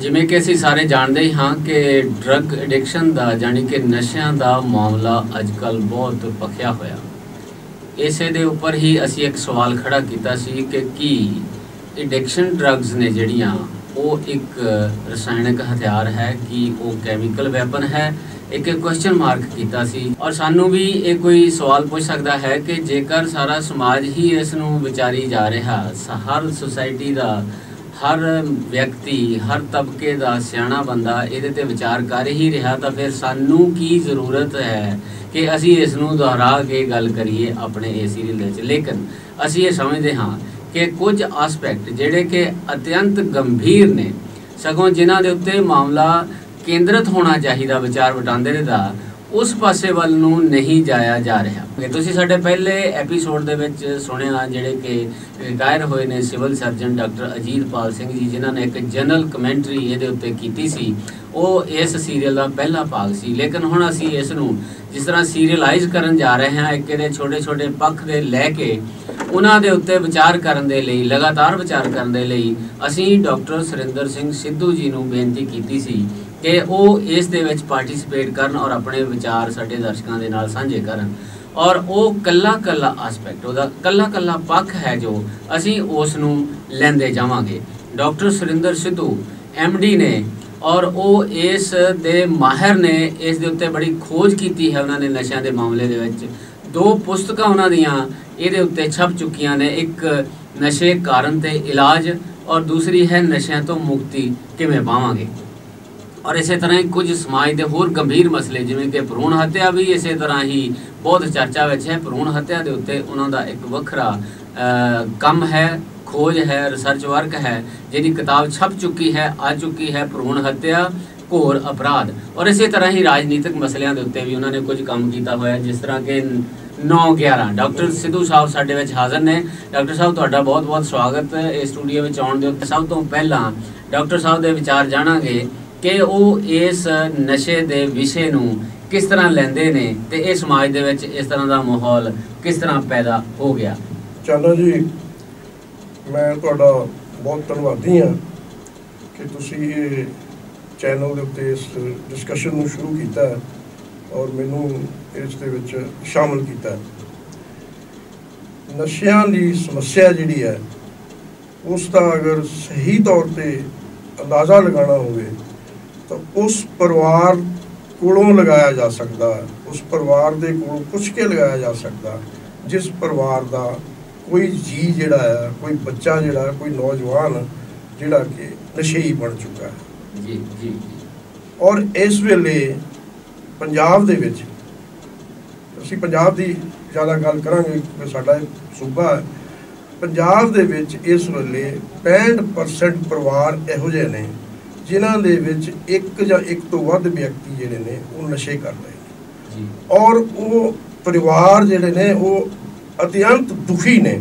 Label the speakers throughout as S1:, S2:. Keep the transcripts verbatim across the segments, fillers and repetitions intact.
S1: जिमें कि असीं सारे जानते ही हाँ कि ड्रग एडिक्शन का जानी कि नशियां का मामला अजकल बहुत पखिया होया। इसे दे उपर ही असी एक सवाल खड़ा किया सी कि की एडिक्शन ड्रग्स ने जड़ियाँ वो एक रसायनिक हथियार है कि वो कैमिकल वैपन है। एक क्वेश्चन मार्क किया सी और सानू भी एक कोई सवाल पूछ सकता है कि जेकर सारा समाज ही इसनू विचारी जा रहा, हर सोसाइटी का हर व्यक्ति हर तबके का सियाणा बंदा ये ते विचार कर ही रहा, तो फिर सानू की जरूरत है कि असी इसनू दोहरा के गल करिए अपने इस सीरीज़। लेकिन असी ये समझते हाँ कि कुछ आस्पैक्ट जिहड़े कि अत्यंत गंभीर ने, सगों जिन्हां दे उत्ते मामला केंद्रित होना चाहिए विचार वटांदरे दा, उस पासे वल नूं नहीं जाया जा रहा। तुसीं साडे पहले एपीसोड दे विच सुनिया जिहड़े कि रिटायर होए ने civil surgeon doctor Ajitpal Singh ji, जिन्हां ने एक जनरल कमेंटरी इहदे उत्ते कीती सी, वो इस सीरीयल का पहला भाग सी। लेकिन हुण असीं इस नूं जिस तरह सीरीयलाइज करन जा रहे हैं, एक इहदे छोटे छोटे पक्ष दे लैके उन्हां दे उत्ते विचार करन दे लई, लगातार विचार करन दे लई असीं डॉक्टर सुरिंदर सिंह सिद्धू जी नूं बेनती कीती सी कि वो इस दे विच पार्टिसिपेट करन और अपने विचार साडे दर्शकों के नाल साझे करन। और वो कला कला आस्पैक्ट उहदा कला कला पक्ष है जो असीं उस नूं लैंदे जावांगे। Doctor Surinder Sidhu M D ने और वो इस दे माहिर ने इस दे उत्ते बड़ी खोज की है। उन्होंने नशियां दे मामले दे विच दो पुस्तकां उन्हां दियां इहदे उत्ते छप चुकियां ने, एक नशे कारण ते इलाज और दूसरी है नशियां तो मुक्ति किवें पावांगे। और इस तरह ही कुछ समाज के होर गंभीर मसले जिमें कि भ्रूण हत्या भी इस तरह ही बहुत चर्चा में है। भ्रूण हत्या के उत्ते उन्होंने एक वखरा काम है, खोज है, रिसर्च वर्क है, जिहदी किताब छप चुकी है, आ चुकी है, भ्रूण हत्या घोर अपराध। और इस तरह ही राजनीतिक मसलों के उत्ते भी उन्होंने कुछ काम किया हुआ है, जिस तरह के नौ ग्यारह। डॉक्टर सिद्धू साहब साडे विच हाज़र ने। डॉक्टर साहब तुहाडा बहुत बहुत स्वागत इस स्टूडियो में आउण दे उत्ते। सब तो पहला डॉक्टर साहब के विचार जाणांगे कि वो इस नशे के विषय नूं किस तरह लेंदे ने ते इस समाज दे विच इस तरह का माहौल किस तरह पैदा हो गया।
S2: चलो जी, मैं तुहाडा बहुत धन्नवादी हाँ कि तुसीं ये चैनल के उत्ते इस डिस्कशन नूं शुरू कीता और मैनूं इस दे विच शामिल कीता। नशियां दी समस्या जिहड़ी है उसका अगर सही तौर पे अंदाज़ा लगाना होवे तो उस परिवार कोलों लगाया जा सकता, उस परिवार के कोलों पुछ के लगाया जा सकता जिस परिवार का कोई जी जिहड़ा है, कोई बच्चा जिहड़ा, कोई नौजवान जिहड़ा कि नशेई बन चुका है।
S1: जी जी। और
S2: इस वेले पंजाब दे विच असीं पंजाब दी ज़्यादा गल करांगे कि साडा सूबा है। पंजाब दे विच इस वेले पैंठ परसेंट परिवार इहो जिहे ने जिन्हां दे विच एक जां एक तो वध व्यक्ति जिहड़े ने वो नशे कर रहे हैं और वो परिवार जिहड़े ने वो अत्यंत दुखी ने,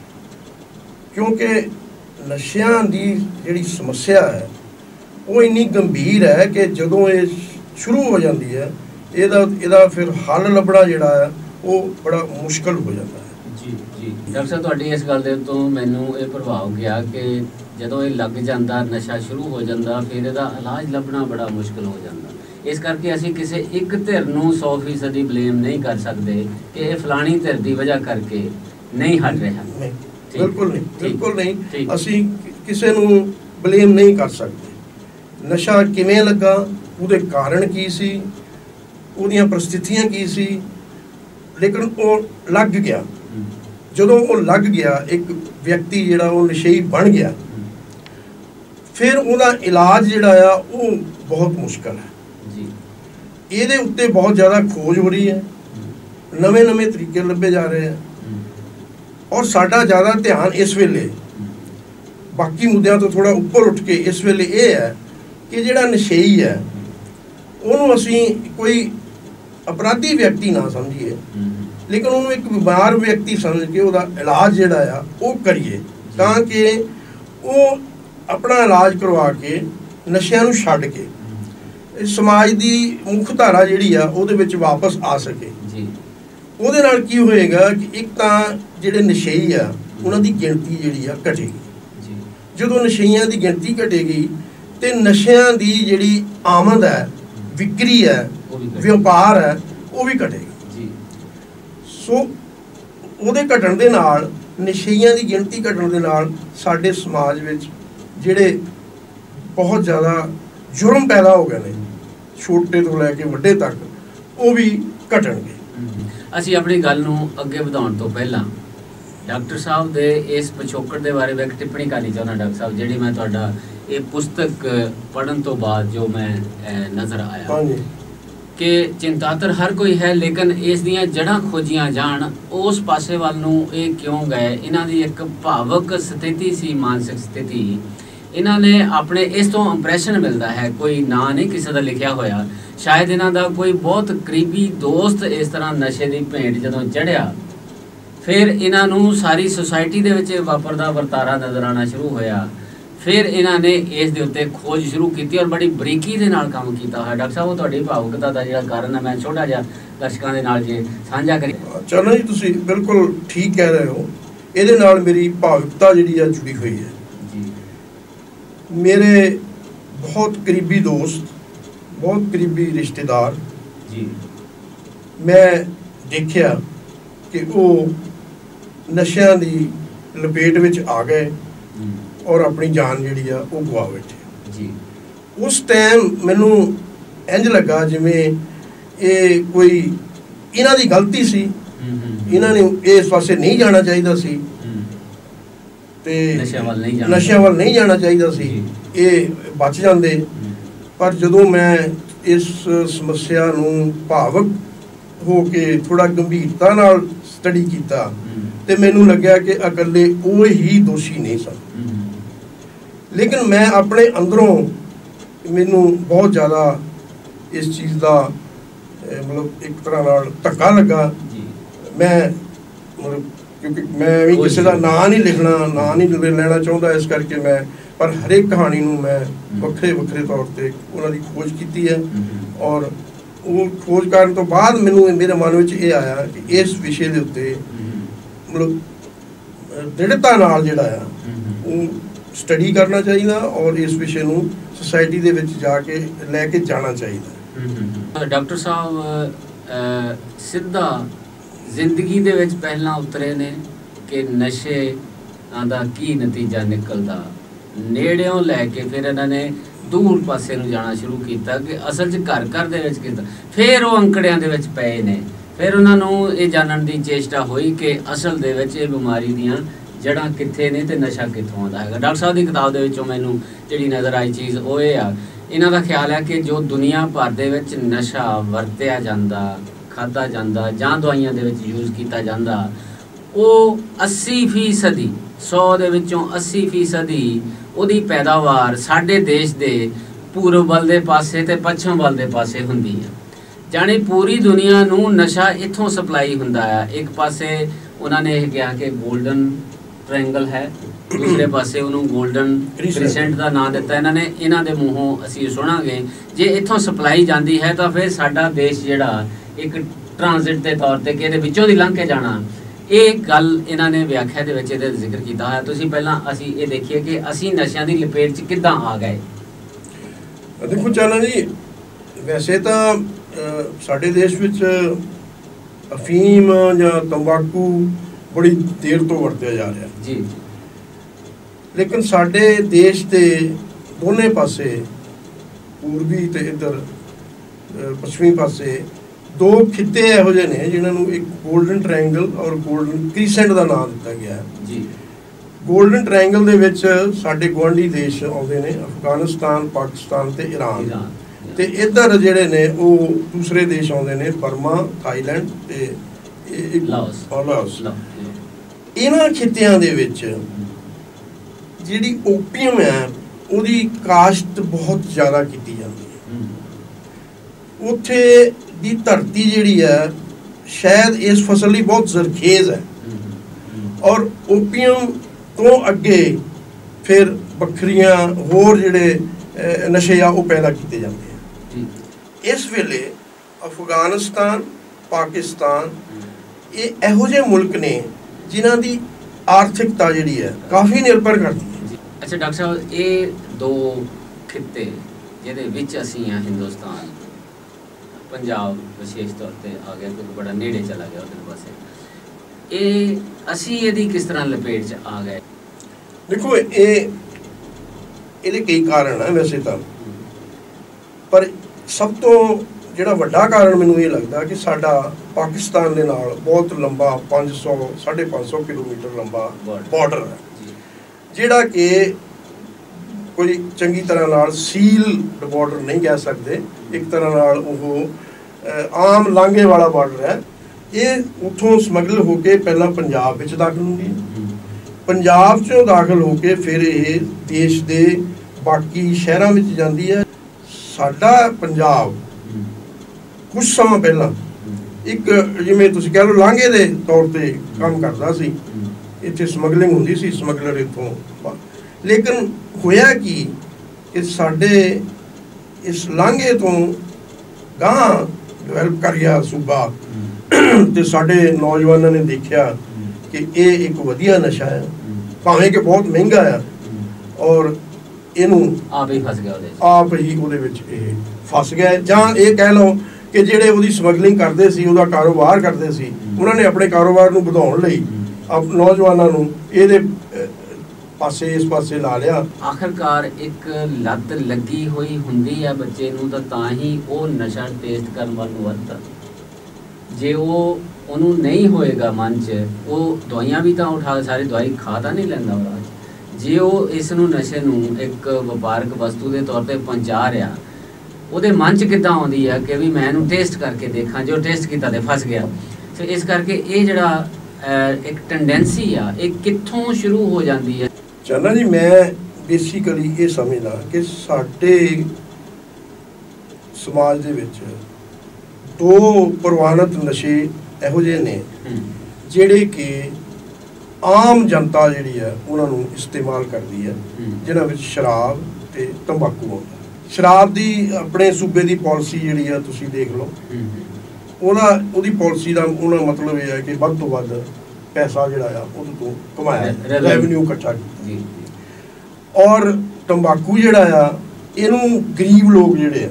S2: क्योंकि नशियां दी जिहड़ी समस्या है वो इन्नी गंभीर है कि जदों ये शुरू हो जाती है इहदा इहदा फिर हल लभना जिहड़ा है वो बड़ा मुश्किल हो जाता है।
S1: जी जी। डॉक्टर साहब तुहाडी इस गल दे तो मैनूं ये प्रभाव गया कि जदों ये लग जाता, नशा शुरू हो जाता, फिर इहदा इलाज लभना बड़ा मुश्किल हो जाता। इस करके असीं किसी एक धिर नूं सौ फीसदी ब्लेम नहीं कर सकते कि ये फलानी धिर की वजह करके नहीं हट रहा।
S2: नहीं, बिल्कुल नहीं, बिल्कुल नहीं। असीं किसी नूं ब्लेम नहीं कर सकते। नशा किवें लगा, उहदे कारण की सी, उहदियां परिस्थितियां की सी, लेकिन वो लग गया। जदों वो लग गया, एक व्यक्ति जिहड़ा वो नशेई बन गया, फिर उहदा इलाज जिहड़ा आ वो बहुत मुश्किल है। ये उत्ते बहुत ज़्यादा खोज हो रही है, नवे नवे तरीके लभे जा रहे हैं और साडा ज़्यादा ध्यान इस वेले बाकी मुद्दों तो थोड़ा उपर उठ के इस वेले ये है कि जिहड़ा नशेई है उन्होंने असीं कोई अपराधी व्यक्ति ना समझिए, लेकिन उन्होंने एक बीमार व्यक्ति समझ के उसका इलाज जिहड़ा आ वो करिए ताकि वो अपना इलाज करवा के नशियां नूं छड्ड के समाज की मुख धारा जिहड़ी आ उहदे विच वापस आ सके। उहदे नाल की होएगा कि एक तां जिहड़े नशेई आ उन्हां दी गिणती जिहड़ी आ घटेगी। जदों नशेइयां दी गिणती घटेगी ਤੇ ਨਸ਼ਿਆਂ ਦੀ ਜਿਹੜੀ ਆਮਦ ਹੈ, ਵਿਕਰੀ ਹੈ, ਵਪਾਰ ਹੈ, ਉਹ ਵੀ ਘਟੇਗਾ ਜੀ। ਸੋ ਉਹਦੇ ਘਟਣ ਦੇ ਨਾਲ, ਨਸ਼ਈਆਂ ਦੀ ਗਿਣਤੀ ਘਟਣ ਦੇ ਨਾਲ ਸਾਡੇ ਸਮਾਜ ਵਿੱਚ ਜਿਹੜੇ ਬਹੁਤ ਜ਼ਿਆਦਾ ਜੁਰਮ ਪੈਦਾ ਹੋ ਗਏ ਨੇ, ਛੋਟੇ ਤੋਂ ਲੈ ਕੇ ਵੱਡੇ ਤੱਕ, ਉਹ ਵੀ ਘਟਣਗੇ।
S1: ਅਸੀਂ ਆਪਣੀ ਗੱਲ ਨੂੰ ਅੱਗੇ ਵਧਾਉਣ ਤੋਂ ਪਹਿਲਾਂ ਡਾਕਟਰ ਸਾਹਿਬ ਦੇ ਇਸ ਪਿਛੋਕੜ ਦੇ ਬਾਰੇ ਵਿੱਚ ਟਿੱਪਣੀ ਕਰਨੀ ਚਾਹੁੰਦਾ। ਡਾਕਟਰ ਸਾਹਿਬ, ਜਿਹੜੀ ਮੈਂ ਤੁਹਾਡਾ ਇਹ ਪੁਸਤਕ ਪੜ੍ਹਨ ਤੋਂ ਬਾਅਦ ਜੋ ਮੈਂ ਨਜ਼ਰ ਆਇਆ ਕਿ ਚਿੰਤਾਤਰ ਹਰ ਕੋਈ ਹੈ, ਲੇਕਿਨ ਇਸ ਦੀਆਂ ਜੜ੍ਹਾਂ ਖੋਜੀਆਂ ਜਾਣ, ਉਸ ਪਾਸੇ ਵੱਲ ਨੂੰ ਇਹ ਕਿਉਂ ਗਏ? ਇਹਨਾਂ ਦੀ ਇੱਕ ਭਾਵਕ ਸਥਿਤੀ ਸੀ, ਮਾਨਸਿਕ ਸਥਿਤੀ। ਇਹਨਾਂ ਨੇ ਆਪਣੇ ਇਸ ਤੋਂ ਇੰਪ੍ਰੈਸ਼ਨ ਮਿਲਦਾ ਹੈ, ਕੋਈ ਨਾਂ ਨਹੀਂ ਕਿਸੇ ਦਾ ਲਿਖਿਆ ਹੋਇਆ, ਸ਼ਾਇਦ ਇਹਨਾਂ ਦਾ ਕੋਈ ਬਹੁਤ ਕਰੀਬੀ ਦੋਸਤ ਇਸ ਤਰ੍ਹਾਂ ਨਸ਼ੇ ਦੀ ਭੇਂਟ ਜਦੋਂ ਚੜ੍ਹਿਆ, ਫਿਰ ਇਹਨਾਂ ਨੂੰ ਸਾਰੀ ਸੁਸਾਇਟੀ ਦੇ ਵਿੱਚ ਵਾਪਰਦਾ ਵਰਤਾਰਾ ਨਜ਼ਰ ਆਉਣਾ ਸ਼ੁਰੂ ਹੋਇਆ। ਫਿਰ ਇਹਨਾਂ ਨੇ ਇਸ ਦੇ ਉੱਤੇ ਖੋਜ ਸ਼ੁਰੂ ਕੀਤੀ ਔਰ ਬੜੀ ਬਰੀਕੀ ਦੇ ਨਾਲ ਕੰਮ ਕੀਤਾ ਹੋਇਆ। ਡਾਕਟਰ ਸਾਹਿਬ, ਉਹ ਤੁਹਾਡੀ ਭਾਵੁਕਤਾ ਦਾ ਜਿਹੜਾ ਕਾਰਨ ਹੈ, ਮੈਂ ਛੋਟਾ ਜਿਹਾ ਦਰਸ਼ਕਾਂ ਦੇ ਨਾਲ ਜੇ ਸਾਂਝਾ ਕਰੀ।
S2: ਚਲੋ ਜੀ, ਤੁਸੀਂ ਬਿਲਕੁਲ ਠੀਕ ਕਹਿ ਰਹੇ ਹੋ। ਇਹਦੇ ਨਾਲ ਮੇਰੀ ਭਾਵੁਕਤਾ ਜਿਹੜੀ ਆ ਜੁੜੀ ਹੋਈ ਹੈ ਜੀ। ਮੇਰੇ ਬਹੁਤ ਕਰੀਬੀ ਦੋਸਤ, ਬਹੁਤ ਕਰੀਬੀ ਰਿਸ਼ਤੇਦਾਰ ਜੀ, ਮੈਂ ਦੇਖਿਆ ਕਿ ਉਹ ਨਸ਼ਿਆਂ ਦੀ ਲਪੇਟ ਵਿੱਚ ਆ ਗਏ ਔਰ ਆਪਣੀ ਜਾਨ ਜਿਹੜੀ ਆ ਉਹ ਗਵਾ ਬੈਠੇ ਜੀ। ਉਸ ਟਾਈਮ ਮੈਨੂੰ ਇੰਝ ਲੱਗਾ ਜਿਵੇਂ ਇਹ ਕੋਈ ਇਹਨਾਂ ਦੀ ਗਲਤੀ ਸੀ, ਇਹਨਾਂ ਨੇ ਇਸ ਪਾਸੇ ਨਹੀਂ ਜਾਣਾ ਚਾਹੀਦਾ ਸੀ ਤੇ ਨਸ਼ਿਆਂ ਵੱਲ ਨਹੀਂ ਜਾਣਾ ਨਸ਼ਿਆਂ ਵੱਲ ਨਹੀਂ ਜਾਣਾ ਚਾਹੀਦਾ ਸੀ, ਇਹ ਬਚ ਜਾਂਦੇ। ਪਰ ਜਦੋਂ ਮੈਂ ਇਸ ਸਮੱਸਿਆ ਨੂੰ ਭਾਵਕ ਹੋ ਕੇ ਥੋੜਾ ਗੰਭੀਰਤਾ ਨਾਲ ਸਟੱਡੀ ਕੀਤਾ ਤੇ ਮੈਨੂੰ ਲੱਗਿਆ ਕਿ ਇਕੱਲੇ ਉਹ ਹੀ ਦੋਸ਼ੀ ਨਹੀਂ ਸਨ, ਲੇਕਿਨ ਮੈਂ ਆਪਣੇ ਅੰਦਰੋਂ ਮੈਨੂੰ ਬਹੁਤ ਜ਼ਿਆਦਾ ਇਸ ਚੀਜ਼ ਦਾ ਮਤਲਬ ਇੱਕ ਤਰ੍ਹਾਂ ਨਾਲ ਧੱਕਾ ਲੱਗਾ। ਮੈਂ ਮਤਲਬ ਕਿਉਂਕਿ ਮੈਂ ਵੀ ਕਿਸੇ ਦਾ ਨਾਂ ਨਹੀਂ ਲਿਖਣਾ, ਨਾਂ ਨਹੀਂ ਲੈਣਾ ਚਾਹੁੰਦਾ, ਇਸ ਕਰਕੇ ਮੈਂ ਪਰ ਹਰੇਕ ਕਹਾਣੀ ਨੂੰ ਮੈਂ ਵੱਖਰੇ ਵੱਖਰੇ ਤੌਰ 'ਤੇ ਉਹਨਾਂ ਦੀ ਖੋਜ ਕੀਤੀ ਹੈ। ਔਰ ਉਹ ਖੋਜ ਕਰਨ ਤੋਂ ਬਾਅਦ ਮੈਨੂੰ ਮੇਰੇ ਮਨ ਵਿੱਚ ਇਹ ਆਇਆ ਕਿ ਇਸ ਵਿਸ਼ੇ ਦੇ ਉੱਤੇ ਮਤਲਬ ਦ੍ਰਿੜਤਾ ਨਾਲ ਜਿਹੜਾ ਆ ਉਹ ਸਟੱਡੀ ਕਰਨਾ ਚਾਹੀਦਾ ਔਰ ਇਸ ਵਿਸ਼ੇ ਨੂੰ ਸੁਸਾਇਟੀ ਦੇ ਵਿੱਚ ਜਾ ਕੇ ਲੈ ਕੇ ਜਾਣਾ ਚਾਹੀਦਾ।
S1: ਡਾਕਟਰ ਸਾਹਿਬ ਸਿੱਧਾ ਜ਼ਿੰਦਗੀ ਦੇ ਵਿੱਚ ਪਹਿਲਾਂ ਉਤਰੇ ਨੇ ਕਿ ਨਸ਼ੇ ਦਾ ਕੀ ਨਤੀਜਾ ਨਿਕਲਦਾ, ਨੇੜਿਓਂ ਲੈ ਕੇ ਫਿਰ ਇਹਨਾਂ ਨੇ ਦੂਰ ਪਾਸੇ ਨੂੰ ਜਾਣਾ ਸ਼ੁਰੂ ਕੀਤਾ ਕਿ ਅਸਲ 'ਚ ਘਰ ਘਰ ਦੇ ਵਿੱਚ ਕੀਤਾ। ਫਿਰ ਉਹ ਅੰਕੜਿਆਂ ਦੇ ਵਿੱਚ ਪਏ ਨੇ, ਫਿਰ ਉਹਨਾਂ ਨੂੰ ਇਹ ਜਾਣਨ ਦੀ ਚੇਸ਼ਟਾ ਹੋਈ ਕਿ ਅਸਲ ਦੇ ਵਿੱਚ ਇਹ ਬਿਮਾਰੀ ਦੀਆਂ ਜੜ੍ਹਾਂ ਕਿੱਥੇ ਨੇ ਤੇ ਨਸ਼ਾ ਕਿੱਥੋਂ ਆਉਂਦਾ ਹੈਗਾ। ਡਾਕਟਰ ਸਾਹਿਬ ਦੀ ਕਿਤਾਬ ਦੇ ਵਿੱਚੋਂ ਮੈਨੂੰ ਜਿਹੜੀ ਨਜ਼ਰ ਆਈ ਚੀਜ਼ ਉਹ ਇਹ ਆ, ਇਹਨਾਂ ਦਾ ਖਿਆਲ ਹੈ ਕਿ ਜੋ ਦੁਨੀਆ ਭਰ ਦੇ ਵਿੱਚ ਨਸ਼ਾ ਵਰਤਿਆ ਜਾਂਦਾ, ਖਾਧਾ ਜਾਂਦਾ ਜਾਂ ਦਵਾਈਆਂ ਦੇ ਵਿੱਚ ਯੂਜ਼ ਕੀਤਾ ਜਾਂਦਾ, ਉਹ ਅੱਸੀ ਫੀਸਦੀ ਸੌ ਦੇ ਵਿੱਚੋਂ ਅੱਸੀ ਫੀਸਦੀ ਉਹਦੀ ਪੈਦਾਵਾਰ ਸਾਡੇ ਦੇਸ਼ ਦੇ ਪੂਰਬ ਵੱਲ ਦੇ ਪਾਸੇ ਤੇ ਪੱਛਮ ਵੱਲ ਦੇ ਪਾਸੇ ਹੁੰਦੀ ਹੈ। ਜਾਣੀ ਪੂਰੀ ਦੁਨੀਆ ਨੂੰ ਨਸ਼ਾ ਇੱਥੋਂ ਸਪਲਾਈ ਹੁੰਦਾ ਆ। ਇੱਕ ਪਾਸੇ ਉਹਨਾਂ ਨੇ ਇਹ ਕਿਹਾ ਕਿ ਗੋਲਡਨ ਟ੍ਰਾਇੰਗਲ ਹੈ, ਦੂਸਰੇ ਪਾਸੇ ਉਹਨੂੰ ਗੋਲਡਨ ਕ੍ਰਿਸੈਂਟ ਦਾ ਨਾਂ ਦਿੱਤਾ ਇਹਨਾਂ ਨੇ। ਇਹਨਾਂ ਦੇ ਮੂੰਹੋਂ ਅਸੀਂ ਸੁਣਾਂਗੇ ਜੇ ਇੱਥੋਂ ਸਪਲਾਈ ਜਾਂਦੀ ਹੈ ਤਾਂ ਫਿਰ ਸਾਡਾ ਦੇਸ਼ ਜਿਹੜਾ ਇੱਕ ਟ੍ਰਾਂਜ਼ਿਟ ਦੇ ਤੌਰ ਤੇ ਕਿ ਇਹਦੇ ਵਿੱਚੋਂ ਦੀ ਲੰਘ ਕੇ ਜਾਣਾ, ਇਹ ਗੱਲ ਇਹਨਾਂ ਨੇ ਵਿਆਖਿਆ ਦੇ ਵਿੱਚ ਇਹਦੇ ਜ਼ਿਕਰ ਕੀਤਾ ਹੋਇਆ। ਤੁਸੀਂ ਪਹਿਲਾਂ ਅਸੀਂ ਇਹ ਦੇਖੀਏ ਕਿ ਅਸੀਂ ਨਸ਼ਿਆਂ ਦੀ ਲਪੇਟ 'ਚ ਕਿੱਦਾਂ ਆ ਗਏ।
S2: ਦੇਖੋ ਚਾਲਾ ਜੀ, ਵੈਸੇ ਤਾਂ ਸਾਡੇ ਦੇਸ਼ ਵਿੱਚ ਅਫੀਮ ਜਾਂ ਤੰਬਾਕੂ ਬੜੀ ਦੇਰ ਤੋਂ ਵਰਤਿਆ ਜਾ ਰਿਹਾ ਜੀ, ਲੇਕਿਨ ਸਾਡੇ ਦੇਸ਼ ਦੇ ਦੋਨੇ ਪਾਸੇ, ਪੂਰਬੀ ਤੇ ਇੱਧਰ ਪੱਛਮੀ ਪਾਸੇ, ਦੋ ਖਿੱਤੇ ਇਹੋ ਜਿਹੇ ਨੇ ਜਿਨ੍ਹਾਂ ਨੂੰ ਇੱਕ ਗੋਲਡਨ ਟ੍ਰਾਇੰਗਲ ਔਰ ਗੋਲਡਨ ਕ੍ਰਿਸੈਂਟ ਦਾ ਨਾਮ ਦਿੱਤਾ ਗਿਆ ਹੈ ਜੀ। ਗੋਲਡਨ ਟ੍ਰਾਇੰਗਲ ਦੇ ਵਿੱਚ ਸਾਡੇ ਗੁਆਂਢੀ ਦੇਸ਼ ਆਉਂਦੇ ਨੇ, ਅਫਗਾਨਿਸਤਾਨ, ਪਾਕਿਸਤਾਨ ਤੇ ਈਰਾਨ, ਤੇ ਇੱਧਰ ਜਿਹੜੇ ਨੇ ਉਹ ਦੂਸਰੇ ਦੇਸ਼ ਆਉਂਦੇ ਨੇ, ਬਰਮਾ, ਥਾਈਲੈਂਡ ਤੇ ਲਾਓਸ। ਇਹਨਾਂ ਖਿੱਤਿਆਂ ਦੇ ਵਿੱਚ ਜਿਹੜੀ ਓਪੀਅਮ ਹੈ ਉਹਦੀ ਕਾਸ਼ਤ ਬਹੁਤ ਜ਼ਿਆਦਾ ਕੀਤੀ ਜਾਂਦੀ ਹੈ। ਉੱਥੇ ਦੀ ਧਰਤੀ ਜਿਹੜੀ ਹੈ ਸ਼ਾਇਦ ਇਸ ਫਸਲ ਲਈ ਬਹੁਤ ਜ਼ਰਖੇਜ਼ ਹੈ ਔਰ ਓਪੀਅਮ ਤੋਂ ਅੱਗੇ ਫਿਰ ਵੱਖਰੀਆਂ ਹੋਰ ਜਿਹੜੇ ਨਸ਼ੇ ਆ ਉਹ ਪੈਦਾ ਕੀਤੇ ਜਾਂਦੇ ਆ। ਇਸ ਵੇਲੇ ਅਫਗਾਨਿਸਤਾਨ, ਪਾਕਿਸਤਾਨ ਇਹ ਇਹੋ ਜਿਹੇ ਮੁਲਕ ਨੇ ਜਿਨ੍ਹਾਂ ਦੀ ਆਰਥਿਕਤਾ ਜਿਹੜੀ ਹੈ ਕਾਫੀ ਨਿਰਭਰ ਕਰਦੀ ਹੈ।
S1: ਅੱਛਾ ਡਾਕਟਰ ਸਾਹਿਬ, ਇਹ ਦੋ खिते जिहदे विच असीं आ हिंदुस्तान पंजाब विशेष तौर पर आ गया क्योंकि बड़ा नेड़े चला गया उधर पासे ये असी यदि किस तरह लपेट च आ गए।
S2: देखो ये ਇਹਦੇ कई कारण है वैसे तो पर सब तो ਜਿਹੜਾ ਵੱਡਾ ਕਾਰਨ ਮੈਨੂੰ ਇਹ ਲੱਗਦਾ ਕਿ ਸਾਡਾ ਪਾਕਿਸਤਾਨ ਦੇ ਨਾਲ ਬਹੁਤ ਲੰਬਾ ਪੰਜ ਸੌ ਸਾਢੇ ਪੰਜ ਸੌ ਕਿਲੋਮੀਟਰ ਲੰਬਾ ਬਾਰਡਰ ਹੈ ਜਿਹੜਾ ਕਿ ਕੋਈ ਚੰਗੀ ਤਰ੍ਹਾਂ ਨਾਲ ਸੀਲਡ ਬਾਰਡਰ ਨਹੀਂ ਕਹਿ ਸਕਦੇ ਇੱਕ ਤਰ੍ਹਾਂ ਨਾਲ ਉਹ ਆਮ ਲਾਂਘੇ ਵਾਲਾ ਬਾਰਡਰ ਹੈ। ਇਹ ਉੱਥੋਂ ਸਮਗਲ ਹੋ ਕੇ ਪਹਿਲਾਂ ਪੰਜਾਬ ਵਿੱਚ ਦਾਖਲ ਹੁੰਦੀ ਹੈ, ਪੰਜਾਬ 'ਚੋਂ ਦਾਖਲ ਹੋ ਕੇ ਫਿਰ ਇਹ ਦੇਸ਼ ਦੇ ਬਾਕੀ ਸ਼ਹਿਰਾਂ ਵਿੱਚ ਜਾਂਦੀ ਹੈ। ਸਾਡਾ ਪੰਜਾਬ कुछ समा पहला एक जिमें तुसीं कह लो लांघे दे तौर पर काम करता सी, इत्थे समगलिंग हुंदी सी, समगलर इत्थों। लेकिन होया कि कि साडे इस लांघे तो गां डिवेलप कर गया सूबा ते साडे नौजवानों ने देखा कि ये एक वधिया नशा है, भावें कि बहुत महंगा है और इनू
S1: आप ही फस गया,
S2: आप ही उहदे विच इह फस गया जां ये कह लो कि ਜਿਹੜੇ ਉਹਦੀ ਸਮਗਲਿੰਗ ਕਰਦੇ ਸੀ ਉਹਦਾ ਕਾਰੋਬਾਰ ਕਰਦੇ ਸੀ ਉਹਨਾਂ ਨੇ ਆਪਣੇ ਕਾਰੋਬਾਰ ਨੂੰ ਵਧਾਉਣ ਲਈ ਆਪ ਨੌਜਵਾਨਾਂ ਨੂੰ ਇਹਦੇ ਪਾਸੇ ਇਸ ਪਾਸੇ ਲਾ ਲਿਆ।
S1: ਆਖਰਕਾਰ ਇੱਕ ਲੱਤ ਲੱਗੀ ਹੋਈ ਹੁੰਦੀ ਹੈ ਬੱਚੇ ਨੂੰ ਤਾਂ ਤਾਂ ਹੀ ਉਹ ਨਸ਼ਾ ਟੇਸਟ ਕਰਨ ਵੱਲ ਨੂੰ ਵੱਧਦਾ। ਜੇ ਉਹ ਉਹਨੂੰ ਨਹੀਂ ਹੋਏਗਾ ਮਨ 'ਚ ਉਹ ਦਵਾਈਆਂ ਵੀ ਤਾਂ ਉਠਾ ਸਾਰੀ ਦਵਾਈ ਖਾ ਤਾਂ ਨਹੀਂ ਲੈਂਦਾ ਉਹ। ਜੇ ਉਹ ਇਸ ਨੂੰ ਨਸ਼ੇ ਨੂੰ ਇੱਕ ਵਪਾਰਕ ਵਸਤੂ ਦੇ ਤੌਰ 'ਤੇ ਪਹੁੰਚਾ ਰਿਹਾ ਉਹਦੇ ਮਨ 'ਚ ਕਿੱਦਾਂ ਆਉਂਦੀ ਹੈ ਕਿ ਵੀ ਮੈਂ ਇਹਨੂੰ ਟੇਸਟ ਕਰਕੇ ਦੇਖਾਂ, ਜੋ ਟੇਸਟ ਕੀਤਾ ਤੇ ਫਸ ਗਿਆ। ਸੋ ਇਸ ਕਰਕੇ ਇਹ ਜਿਹੜਾ ਇੱਕ ਟੈਂਡੈਂਸੀ ਆ ਇਹ ਕਿੱਥੋਂ ਸ਼ੁਰੂ ਹੋ ਜਾਂਦੀ ਹੈ?
S2: ਚਾਹਨਾ ਜੀ ਮੈਂ ਬੇਸਿਕਲੀ ਇਹ ਸਮਝਦਾ ਕਿ ਸਾਡੇ ਸਮਾਜ ਦੇ ਵਿੱਚ ਦੋ ਪ੍ਰਵਾਨਿਤ ਨਸ਼ੇ ਇਹੋ ਜਿਹੇ ਨੇ ਜਿਹੜੇ ਕਿ ਆਮ ਜਨਤਾ ਜਿਹੜੀ ਹੈ ਉਹਨਾਂ ਨੂੰ ਇਸਤੇਮਾਲ ਕਰਦੀ ਹੈ, ਜਿਨ੍ਹਾਂ ਵਿੱਚ ਸ਼ਰਾਬ ਤੇ ਤੰਬਾਕੂ ਆਉਂਦਾ। शराब की अपने सूबे की पॉलिसी जी है तुम देख लो, ਉਹਦਾ ਉਹਦੀ पॉलिसी का उन्होंने मतलब यह है कि ਵੱਧ ਤੋਂ ਵੱਧ पैसा जोड़ा तो कमाया रेवन्यू इकट्ठा और तंबाकू जोड़ा इनू गरीब लोग जोड़े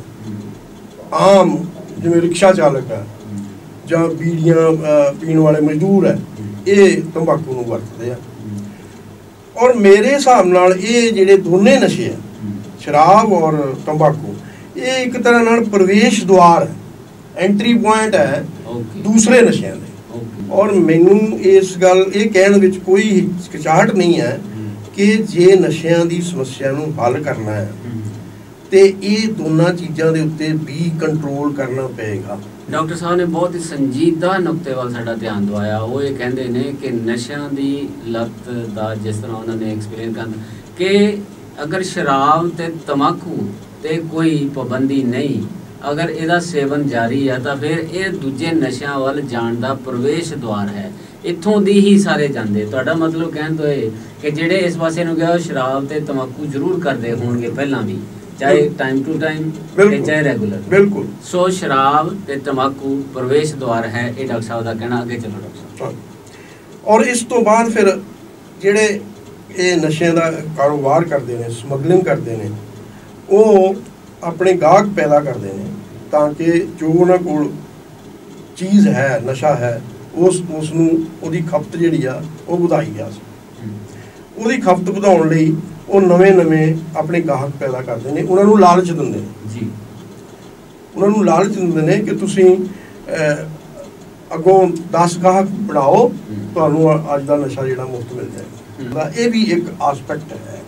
S2: आम जिमें रिक्शा चालक है ਜਾਂ बीड़ियां पीने वाले मजदूर है ये तंबाकू ਨੂੰ ਵਰਤਦੇ ਆ। और मेरे हिसाब नाल ये ਜਿਹੜੇ ਦੋਨੇ नशे है शराब और तंबाकू ये एक तरह नाल प्रवेश द्वार है, एंट्री पॉइंट है okay. दूसरे नशियां दे okay. और मैनू इस गल ये कहने विच कोई हिचकिचाहट नहीं है hmm. कि जे नशियां दी समस्या नू हल करना है hmm. ते ये दोनों चीज़ों के उत्ते भी कंट्रोल करना पेगा।
S1: डॉक्टर साहब ने बहुत ही संजीदा नुकते वाल साडा ध्यान दवाया। वो ये कहते हैं कि नशियां दी लत दा जिस तरह उन्होंने एक्सप्लेन कर कि अगर शराब ते तंबाकू ते कोई पाबंदी नहीं, अगर इहदा सेवन जारी है तो फिर ये दूजे नशियां वाल जाण दा प्रवेश द्वार है, इत्थों दी ही सारे जांदे। तुहाडा मतलब कहण तो ये कि जिहड़े इस पासे नूं गए शराब ते तंबाकू जरूर करदे होणगे पहलां भी, चाहे टाइम टू टाइम ते चाहे रेगुलर।
S2: बिल्कुल।
S1: सो शराब ते तंबाकू प्रवेश द्वार है, ये डॉक्टर साहब दा कहना। अगे चलो डॉक्टर साहब।
S2: और इस तो बाद फिर जिहड़े ये नशे का कारोबार करते हैं, समगलिंग करते हैं, वो अपने गाहक पैदा करते हैं ताकि जो उन्होंने कोल चीज़ है नशा है उस उसनू उहदी खपत जिहड़ी आ वो वधाई जा सके। उहदी खपत वधाउण लई वो नवे नवे अपने गाहक पैदा करते हैं, उन्होंने लालच दिंदे ने जी, उन्होंने लालच दिंदे ने कि तुसीं अगों दस गाहक बनाओ तुहानूं अज दा नशा जिहड़ा मुफ्त मिल जाएगा। ये भी एक आस्पेक्ट है।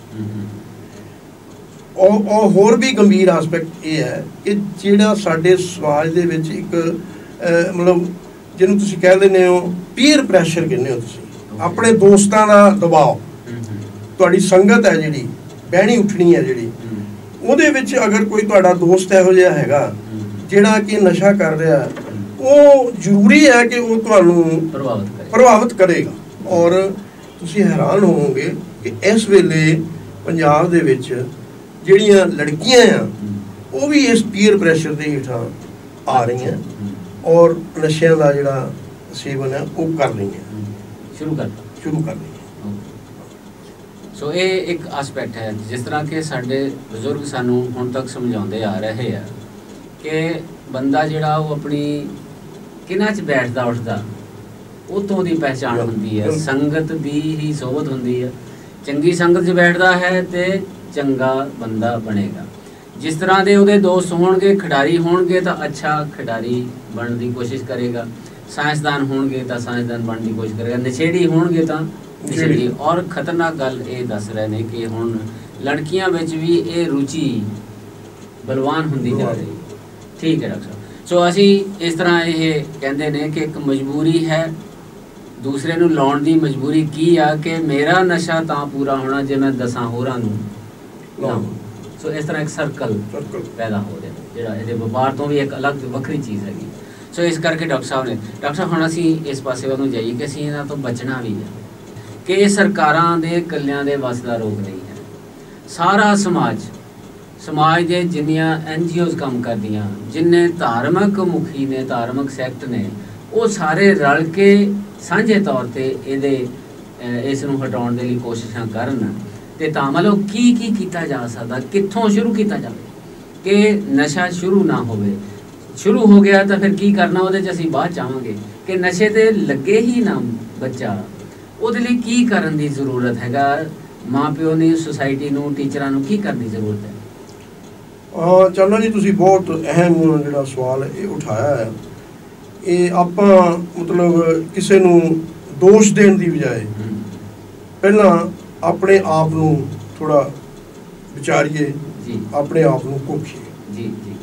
S2: और, और होर भी गंभीर आस्पेक्ट ये है कि जिहड़ा साडे समाज दे विच एक मतलब जिहनूं तुसीं कह लैंदे हो पीयर प्रैशर कहंदे हो तुसीं, अपने दोस्तां दा दबाव, तुहाडी संगत है जिहड़ी बहनी उठनी है जिहड़ी ਉਹਦੇ ਵਿੱਚ अगर कोई ਤੁਹਾਡਾ दोस्त ਇਹੋ ਜਿਹਾ ਹੈਗਾ ਜਿਹੜਾ कि नशा कर रहा है ਉਹ ਜ਼ਰੂਰੀ है कि ਉਹ ਤੁਹਾਨੂੰ ਪ੍ਰਭਾਵਿਤ ਕਰੇਗਾ। और ਤੁਸੀਂ हैरान ਹੋਵੋਗੇ कि इस वेले पंजाब ਦੇ ਵਿੱਚ ਜਿਹੜੀਆਂ लड़कियां आ वो भी इस पीयर प्रैशर ਦੇ ਹੇਠਾਂ आ रही हैं और नशिਆਂ ਦਾ ਜਿਹੜਾ सेवन है वो कर रही हैं,
S1: शुरू कर
S2: शुरू कर रही हैं।
S1: ਸੋ ਇਹ ਇੱਕ ਐਸਪੈਕਟ ਹੈ। ਜਿਸ ਤਰ੍ਹਾਂ ਕਿ ਸਾਡੇ ਬਜ਼ੁਰਗ ਸਾਨੂੰ ਹੁਣ ਤੱਕ ਸਮਝਾਉਂਦੇ ਆ ਰਹੇ ਆ ਕਿ ਬੰਦਾ ਜਿਹੜਾ ਉਹ ਆਪਣੀ ਕਿਹਨਾਂ 'ਚ ਬੈਠਦਾ ਉੱਠਦਾ ਉੱਥੋਂ ਉਹਦੀ ਪਹਿਚਾਣ ਹੁੰਦੀ ਹੈ, ਸੰਗਤ ਦੀ ਹੀ ਸੋਭਤ ਹੁੰਦੀ ਹੈ। ਚੰਗੀ ਸੰਗਤ 'ਚ ਬੈਠਦਾ ਹੈ ਤੇ ਚੰਗਾ ਬੰਦਾ ਬਣੇਗਾ। ਜਿਸ ਤਰ੍ਹਾਂ ਦੇ ਉਹਦੇ ਦੋਸਤ ਹੋਣਗੇ, ਖਿਡਾਰੀ ਹੋਣਗੇ ਤਾਂ ਅੱਛਾ ਖਿਡਾਰੀ ਬਣਨ ਦੀ ਕੋਸ਼ਿਸ਼ ਕਰੇਗਾ, ਸਾਇੰਸਦਾਨ ਹੋਣਗੇ ਤਾਂ ਸਾਇੰਸਦਾਨ ਬਣਨ ਦੀ ਕੋਸ਼ਿਸ਼ ਕਰੇਗਾ, ਨਸ਼ੇੜੀ ਹੋਣਗੇ ਤਾਂ ਨਸ਼ੇੜੀ। ਔਰ ਖਤਰਨਾਕ ਗੱਲ ਇਹ ਦੱਸ ਰਹੇ ਨੇ ਕਿ ਹੁਣ ਲੜਕੀਆਂ ਵਿੱਚ ਵੀ ਇਹ ਰੁਚੀ ਬਲਵਾਨ ਹੁੰਦੀ ਜਾ ਰਹੀ। ਠੀਕ ਹੈ ਡਾਕਟਰ ਸਾਹਿਬ। ਸੋ ਅਸੀਂ ਇਸ ਤਰ੍ਹਾਂ ਇਹ ਕਹਿੰਦੇ ਨੇ ਕਿ ਇੱਕ ਮਜਬੂਰੀ ਹੈ, ਦੂਸਰੇ ਨੂੰ ਲਾਉਣ ਦੀ ਮਜਬੂਰੀ ਕੀ ਆ ਕਿ ਮੇਰਾ ਨਸ਼ਾ ਤਾਂ ਪੂਰਾ ਹੋਣਾ ਜੇ ਮੈਂ ਦਸਾਂ ਹੋਰਾਂ ਨੂੰ ਲਾਵਾਂ। ਸੋ ਇਸ ਤਰ੍ਹਾਂ ਇੱਕ ਸਰਕਲ ਪੈਦਾ ਹੋ ਰਿਹਾ ਜਿਹੜਾ ਇਹਦੇ ਵਪਾਰ ਤੋਂ ਵੀ ਇੱਕ ਅਲੱਗ ਵੱਖਰੀ ਚੀਜ਼ ਹੈਗੀ। ਸੋ ਇਸ ਕਰਕੇ ਡਾਕਟਰ ਸਾਹਿਬ ਨੇ ਡਾਕਟਰ ਸਾਹਿਬ ਹੁਣ ਅਸੀਂ ਇਸ ਪਾਸੇ ਵੱਲ ਨੂੰ ਜਾਈਏ ਕਿ ਅਸੀਂ ਇਹਨਾਂ ਤੋਂ ਬਚਣਾ ਵੀ ਹੈ ਕਿ ਇਹ ਸਰਕਾਰਾਂ ਦੇ ਇਕੱਲਿਆਂ ਦੇ ਵੱਸ ਦਾ ਰੋਗ ਨਹੀਂ ਹੈ। ਸਾਰਾ ਸਮਾਜ ਸਮਾਜ ਦੇ ਜਿੰਨੀਆਂ ਐਨ ਜੀ ਓਜ਼ ਕੰਮ ਕਰਦੀਆਂ, ਜਿੰਨੇ ਧਾਰਮਿਕ ਮੁਖੀ ਨੇ, ਧਾਰਮਿਕ ਸੈਕਟ ਨੇ, ਉਹ ਸਾਰੇ ਰਲ ਕੇ ਸਾਂਝੇ ਤੌਰ ਤੇ ਇਹਦੇ ਇਸ ਨੂੰ ਹਟਾਉਣ ਦੇ ਲਈ ਕੋਸ਼ਿਸ਼ਾਂ ਕਰਨ। ਤੇ ਤਾਂ ਮਤਲਬ ਕੀ ਕੀ ਕੀਤਾ ਜਾ ਸਕਦਾ, ਕਿੱਥੋਂ ਸ਼ੁਰੂ ਕੀਤਾ ਜਾਵੇ ਕਿ ਨਸ਼ਾ ਸ਼ੁਰੂ ਨਾ ਹੋਵੇ। ਸ਼ੁਰੂ ਹੋ ਗਿਆ ਤਾਂ ਫਿਰ ਕੀ ਕਰਨਾ, ਉਹਦੇ 'ਚ ਅਸੀਂ ਬਾਅਦ ਚਾਹਾਂਗੇ ਕਿ ਨਸ਼ੇ ਤੇ ਲੱਗੇ ਹੀ ਨਾ ਬੱਚਾ। ਉਹਦੇ ਲਈ ਕੀ ਕਰਨ ਦੀ ਜ਼ਰੂਰਤ ਹੈਗਾ, ਮਾਂ ਪਿਓ ਨੇ, ਸੁਸਾਇਟੀ ਨੂੰ, ਟੀਚਰਾਂ ਨੂੰ ਕੀ ਕਰਨ ਦੀ ਜ਼ਰੂਰਤ ਹੈ?
S2: ਹਾਂ ਚੰਨਾ ਜੀ, ਤੁਸੀਂ ਬਹੁਤ ਅਹਿਮ ਜਿਹੜਾ ਸਵਾਲ ਇਹ ਉਠਾਇਆ ਹੈ। ਇਹ ਆਪਾਂ ਮਤਲਬ ਕਿਸੇ ਨੂੰ ਦੋਸ਼ ਦੇਣ ਦੀ ਬਜਾਏ ਪਹਿਲਾਂ ਆਪਣੇ ਆਪ ਨੂੰ ਥੋੜਾ ਵਿਚਾਰੀਏ, ਆਪਣੇ ਆਪ ਨੂੰ ਕੋਖੀਏ। ਜੀ ਜੀ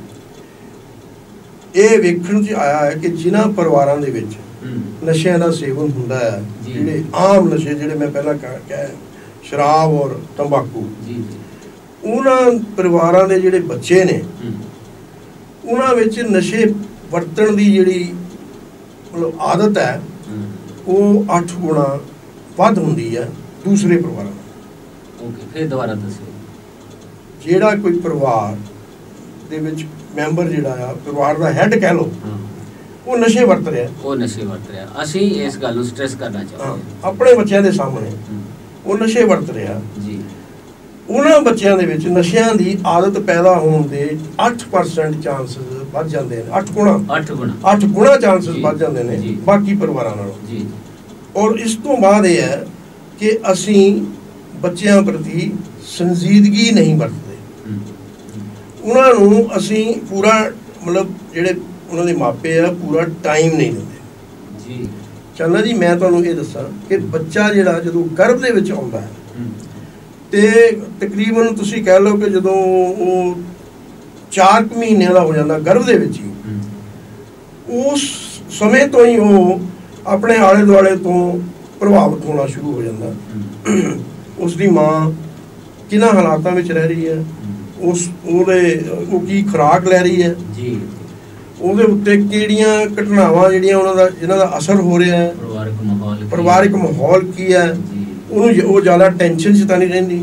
S2: ਇਹ ਵੇਖਣ 'ਚ ਆਇਆ ਹੈ ਕਿ ਜਿਨ੍ਹਾਂ ਪਰਿਵਾਰਾਂ ਦੇ ਵਿੱਚ ਨਸ਼ਿਆਂ ਦਾ ਸੇਵਨ ਹੁੰਦਾ ਹੈ, ਜਿਹੜੇ ਆਮ ਨਸ਼ੇ ਜਿਹੜੇ ਮੈਂ ਪਹਿਲਾਂ ਕਿਹਾ ਸ਼ਰਾਬ ਔਰ ਤੰਬਾਕੂ, ਉਹਨਾਂ ਪਰਿਵਾਰਾਂ ਦੇ ਜਿਹੜੇ ਬੱਚੇ ਨੇ ਉਹਨਾਂ ਵਿੱਚ ਨਸ਼ੇ ਵਰਤਣ ਦੀ ਜਿਹੜੀ ਮਤਲਬ ਆਦਤ ਹੈ ਉਹ ਅੱਠ ਗੁਣਾ ਵੱਧ ਹੁੰਦੀ ਹੈ ਦੂਸਰੇ ਪਰਿਵਾਰਾਂ ਨਾਲ।
S1: ਓਕੇ, ਫਿਰ ਦੁਬਾਰਾ ਦੱਸੋ।
S2: ਜਿਹੜਾ ਕੋਈ ਪਰਿਵਾਰ ਦੇ ਵਿੱਚ ਮੈਂਬਰ ਜਿਹੜਾ ਆ, ਪਰਿਵਾਰ ਦਾ ਹੈਡ ਕਹਿ ਲਓ, ਉਹ ਨਸ਼ੇ ਵਰਤ ਰਿਹਾ
S1: ਉਹ ਨਸ਼ੇ ਵਰਤ ਰਿਹਾ ਅਸੀਂ ਇਸ ਗੱਲ ਨੂੰ ਸਟ੍ਰੈਸ ਕਰਨਾ ਚਾਹੁੰਦੇ ਹਾਂ
S2: ਆਪਣੇ ਬੱਚਿਆਂ ਦੇ ਸਾਹਮਣੇ। ਉਹ ਨਸ਼ੇ ਵਰਤ ਰਿਹਾ ਜੀ, ਉਹਨਾਂ ਬੱਚਿਆਂ ਦੇ ਵਿੱਚ ਨਸ਼ਿਆਂ ਦੀ ਆਦਤ ਪੈਦਾ ਹੋਣ ਦੇ ਅੱਠ ਪਰਸੈਂਟ ਚਾਂਸਸ ਵੱਧ ਜਾਂਦੇ ਨੇ। ਅੱਠ ਗੁਣਾ
S1: ਅੱਠ ਗੁਣਾ
S2: ਅੱਠ ਗੁਣਾ ਚਾਂਸਸ ਵੱਧ ਜਾਂਦੇ ਨੇ ਬਾਕੀ ਪਰਿਵਾਰਾਂ ਨਾਲੋਂ ਜੀ। ਔਰ ਇਸ ਤੋਂ ਬਾਅਦ ਇਹ ਹੈ ਕਿ ਅਸੀਂ ਬੱਚਿਆਂ ਪ੍ਰਤੀ ਸੰਜੀਦਗੀ ਨਹੀਂ ਵਰਤਦੇ। ਉਹਨਾਂ ਨੂੰ ਅਸੀਂ ਪੂਰਾ ਮਤਲਬ ਜਿਹੜੇ ਉਹਨਾਂ ਦੇ ਮਾਪੇ ਆ ਪੂਰਾ ਟਾਈਮ ਨਹੀਂ ਦਿੰਦੇ ਜੀ। ਚੰਨਾ ਜੀ, ਮੈਂ ਤੁਹਾਨੂੰ ਇਹ ਦੱਸਾਂ ਕਿ ਬੱਚਾ ਜਿਹੜਾ ਜਦੋਂ ਗਰਭ ਦੇ ਵਿੱਚ ਆਉਂਦਾ ਹੈ ਤੇ ਤਕਰੀਬਨ ਤੁਸੀਂ ਕਹਿ ਲਓ ਕਿ ਜਦੋਂ ਉਹ ਚਾਰ ਕੁ ਮਹੀਨਿਆਂ ਦਾ ਹੋ ਜਾਂਦਾ ਗਰਭ ਦੇ ਵਿੱਚ ਹੀ, ਉਸ ਸਮੇਂ ਤੋਂ ਹੀ ਉਹ ਆਪਣੇ ਆਲੇ ਦੁਆਲੇ ਤੋਂ ਪ੍ਰਭਾਵਿਤ ਹੋਣਾ ਸ਼ੁਰੂ ਹੋ ਜਾਂਦਾ। ਉਸ ਦੀ ਮਾਂ ਕਿਹਨਾਂ ਹਾਲਾਤਾਂ ਵਿੱਚ ਰਹਿ ਰਹੀ ਹੈ, ਉਸ ਉਹਦੇ ਉਹ ਕੀ ਖੁਰਾਕ ਲੈ ਰਹੀ ਹੈ ਜੀ, ਉਹਦੇ ਉੱਤੇ ਕਿਹੜੀਆਂ ਘਟਨਾਵਾਂ ਜਿਹੜੀਆਂ ਉਹਨਾਂ ਦਾ ਜਿਹਨਾਂ ਦਾ ਅਸਰ ਹੋ ਰਿਹਾ ਹੈ,
S1: ਪਰਿਵਾਰਿਕ ਮਾਹੌਲ
S2: ਪਰਿਵਾਰਿਕ ਮਾਹੌਲ ਕੀ ਹੈ, ਉਹਨੂੰ ਉਹ ਜ਼ਿਆਦਾ ਟੈਨਸ਼ਨ 'ਚ ਤਾਂ ਨਹੀਂ ਰਹਿੰਦੀ,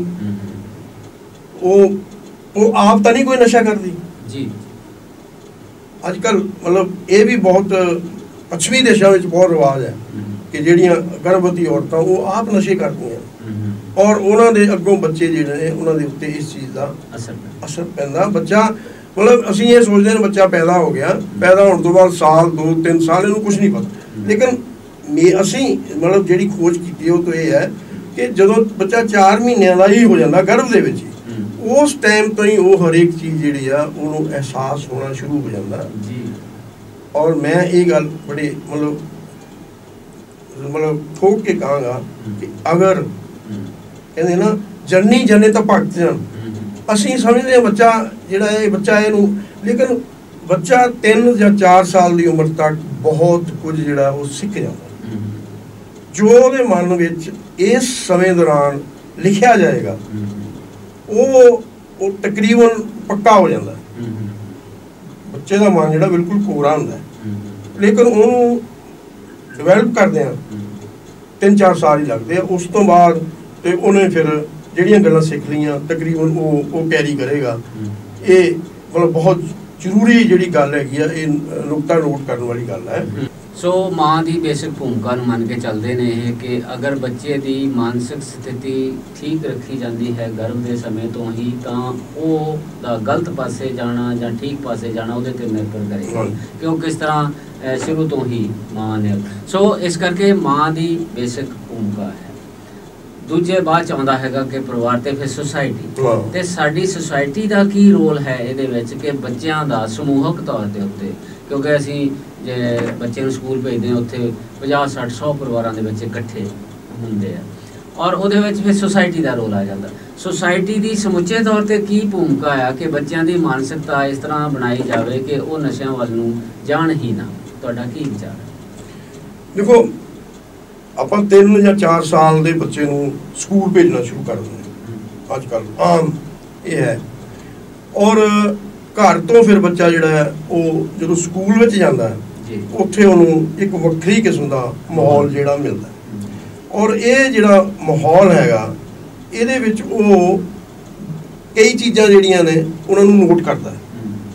S2: ਉਹ ਉਹ ਆਪ ਤਾਂ ਨਹੀਂ ਕੋਈ ਨਸ਼ਾ ਕਰਦੀ ਜੀ। ਅੱਜ ਕੱਲ੍ਹ ਮਤਲਬ ਇਹ ਵੀ ਬਹੁਤ ਪੱਛਮੀ ਦੇਸ਼ਾਂ ਵਿੱਚ ਬਹੁਤ ਰਿਵਾਜ ਹੈ ਕਿ ਜਿਹੜੀਆਂ ਗਰਭਵਤੀ ਔਰਤਾਂ ਉਹ ਆਪ ਨਸ਼ੇ ਕਰਦੀਆਂ ਔਰ ਉਹਨਾਂ ਦੇ ਅੱਗੋਂ ਬੱਚੇ ਜਿਹੜੇ ਨੇ ਉਹਨਾਂ ਦੇ ਉੱਤੇ ਇਸ ਚੀਜ਼ ਦਾ ਅਸਰ ਅਸਰ ਪੈਂਦਾ। ਬੱਚਾ ਮਤਲਬ ਅਸੀਂ ਇਹ ਸੋਚਦੇ ਹਾਂ ਬੱਚਾ ਪੈਦਾ ਹੋ ਗਿਆ, ਪੈਦਾ ਹੋਣ ਤੋਂ ਬਾਅਦ ਸਾਲ ਦੋ ਤਿੰਨ ਸਾਲ ਇਹਨੂੰ ਕੁਛ ਨਹੀਂ ਪਤਾ, ਲੇਕਿਨ ਮੇ ਅਸੀਂ ਮਤਲਬ ਜਿਹੜੀ ਖੋਜ ਕੀਤੀ ਉਹ ਤੋਂ ਇਹ ਹੈ ਕਿ ਜਦੋਂ ਬੱਚਾ ਚਾਰ ਮਹੀਨਿਆਂ ਦਾ ਹੀ ਹੋ ਜਾਂਦਾ ਗਰਭ ਦੇ ਵਿੱਚ ਹੀ, ਉਸ ਟਾਈਮ ਤੋਂ ਹੀ ਉਹ ਹਰੇਕ ਚੀਜ਼ ਜਿਹੜੀ ਆ ਉਹਨੂੰ ਅਹਿਸਾਸ ਹੋਣਾ ਸ਼ੁਰੂ ਹੋ ਜਾਂਦਾ ਜੀ। ਔਰ ਮੈਂ ਇਹ ਗੱਲ ਬੜੀ ਮਤਲਬ ਮਤਲਬ ਠੋਕ ਕੇ ਕਹਾਂਗਾ ਕਿ ਅਗਰ ਕਹਿੰਦੇ ਨਾ ਜਰਨੀ ਜਨੇ ਤਾਂ ਭਗਤ ਜਨ, ਅਸੀਂ ਸਮਝਦੇ ਹਾਂ ਬੱਚਾ ਜਿਹੜਾ ਇਹ ਬੱਚਾ ਇਹਨੂੰ, ਲੇਕਿਨ ਬੱਚਾ ਤਿੰਨ ਜਾਂ ਚਾਰ ਸਾਲ ਦੀ ਉਮਰ ਤੱਕ ਬਹੁਤ ਕੁਝ ਜਿਹੜਾ ਉਹ ਸਿੱਖ ਜਾਂਦਾ, ਜੋ ਉਹਦੇ ਮਨ ਵਿੱਚ ਇਸ ਸਮੇਂ ਦੌਰਾਨ ਲਿਖਿਆ ਜਾਏਗਾ ਉਹ ਉਹ ਤਕਰੀਬਨ ਪੱਕਾ ਹੋ ਜਾਂਦਾ। ਬੱਚੇ ਦਾ ਮਨ ਜਿਹੜਾ ਬਿਲਕੁਲ ਕੋਰਾ ਹੁੰਦਾ, ਲੇਕਿਨ ਉਹਨੂੰ ਡਿਵੈਲਪ ਕਰਦੇ ਆ ਤਿੰਨ ਚਾਰ ਸਾਲ ਹੀ ਲੱਗਦੇ ਆ। ਉਸ ਤੋਂ ਬਾਅਦ ਤੇ ਉਹਨੇ ਫਿਰ ਜਿਹੜੀਆਂ ਗੱਲਾਂ ਸਿੱਖ ਲਈਆਂ ਤਕਰੀਬਨ ਉਹ ਉਹ ਕੈਰੀ ਕਰੇਗਾ। ਇਹ ਮਤਲਬ ਬਹੁਤ ਜ਼ਰੂਰੀ ਜਿਹੜੀ ਗੱਲ ਹੈਗੀ ਆ, ਇਹ ਨੁਕਤਾ ਨੋਟ ਕਰਨ ਵਾਲੀ ਗੱਲ ਹੈ।
S1: ਸੋ ਮਾਂ ਦੀ ਬੇਸਿਕ ਭੂਮਿਕਾ ਨੂੰ ਮੰਨ ਕੇ ਚੱਲਦੇ ਨੇ ਇਹ ਕਿ ਅਗਰ ਬੱਚੇ ਦੀ ਮਾਨਸਿਕ ਸਥਿਤੀ ਠੀਕ ਰੱਖੀ ਜਾਂਦੀ ਹੈ ਗਰਭ ਦੇ ਸਮੇਂ ਤੋਂ ਹੀ, ਤਾਂ ਉਹ ਦਾ ਗਲਤ ਪਾਸੇ ਜਾਣਾ ਜਾਂ ਠੀਕ ਪਾਸੇ ਜਾਣਾ ਉਹਦੇ 'ਤੇ ਨਿਰਭਰ ਕਰੇਗਾ ਕਿ ਉਹ ਕਿਸ ਤਰ੍ਹਾਂ ਸ਼ੁਰੂ ਤੋਂ ਹੀ ਮਾਂ ਨੇ। ਸੋ ਇਸ ਕਰਕੇ ਮਾਂ ਦੀ ਬੇਸਿਕ ਭੂਮਿਕਾ ਹੈ। ਦੂਜੇ ਬਾਅਦ 'ਚ ਆਉਂਦਾ ਹੈਗਾ ਕਿ ਪਰਿਵਾਰ ਤੇ ਫਿਰ ਸੁਸਾਇਟੀ, ਤੇ ਸਾਡੀ ਸੁਸਾਇਟੀ ਦਾ ਕੀ ਰੋਲ ਹੈ ਇਹਦੇ ਵਿੱਚ ਕਿ ਬੱਚਿਆਂ ਦਾ ਸਮੂਹਕ ਤੌਰ ਦੇ ਉੱਤੇ, ਕਿਉਂਕਿ ਅਸੀਂ ਜੇ ਬੱਚੇ ਨੂੰ ਸਕੂਲ ਭੇਜਦੇ ਹਾਂ ਉੱਥੇ ਪੰਜਾਹ ਸੱਠ ਸੌ ਪਰਿਵਾਰਾਂ ਦੇ ਬੱਚੇ ਇਕੱਠੇ ਹੁੰਦੇ ਆ, ਔਰ ਉਹਦੇ ਵਿੱਚ ਫਿਰ ਸੁਸਾਇਟੀ ਦਾ ਰੋਲ ਆ ਜਾਂਦਾ। ਸੁਸਾਇਟੀ ਦੀ ਸਮੁੱਚੇ ਤੌਰ 'ਤੇ ਕੀ ਭੂਮਿਕਾ ਆ ਕਿ ਬੱਚਿਆਂ ਦੀ ਮਾਨਸਿਕਤਾ ਇਸ ਤਰ੍ਹਾਂ ਬਣਾਈ ਜਾਵੇ ਕਿ ਉਹ ਨਸ਼ਿਆਂ ਵੱਲ ਨੂੰ ਜਾਣ ਹੀ ਨਾ। ਤੁਹਾਡਾ ਕੀ ਵਿਚਾਰ ਹੈ?
S2: ਦੇਖੋ, ਆਪਾਂ ਤਿੰਨ ਜਾਂ ਚਾਰ ਸਾਲ ਦੇ ਬੱਚੇ ਨੂੰ ਸਕੂਲ ਭੇਜਣਾ ਸ਼ੁਰੂ ਕਰ ਦਿੰਦੇ ਹਾਂ ਅੱਜ ਕੱਲ੍ਹ, ਆਮ ਇਹ ਹੈ। ਔਰ ਘਰ ਤੋਂ ਫਿਰ ਬੱਚਾ ਜਿਹੜਾ ਹੈ ਉਹ ਜਦੋਂ ਸਕੂਲ ਵਿੱਚ ਜਾਂਦਾ ਹੈ ਉੱਥੇ ਉਹਨੂੰ ਇੱਕ ਵੱਖਰੀ ਕਿਸਮ ਦਾ ਮਾਹੌਲ ਜਿਹੜਾ ਮਿਲਦਾ। ਔਰ ਇਹ ਜਿਹੜਾ ਮਾਹੌਲ ਹੈਗਾ ਇਹਦੇ ਵਿੱਚ ਉਹ ਕਈ ਚੀਜ਼ਾਂ ਜਿਹੜੀਆਂ ਨੇ ਉਹਨਾਂ ਨੂੰ ਨੋਟ ਕਰਦਾ ਹੈ,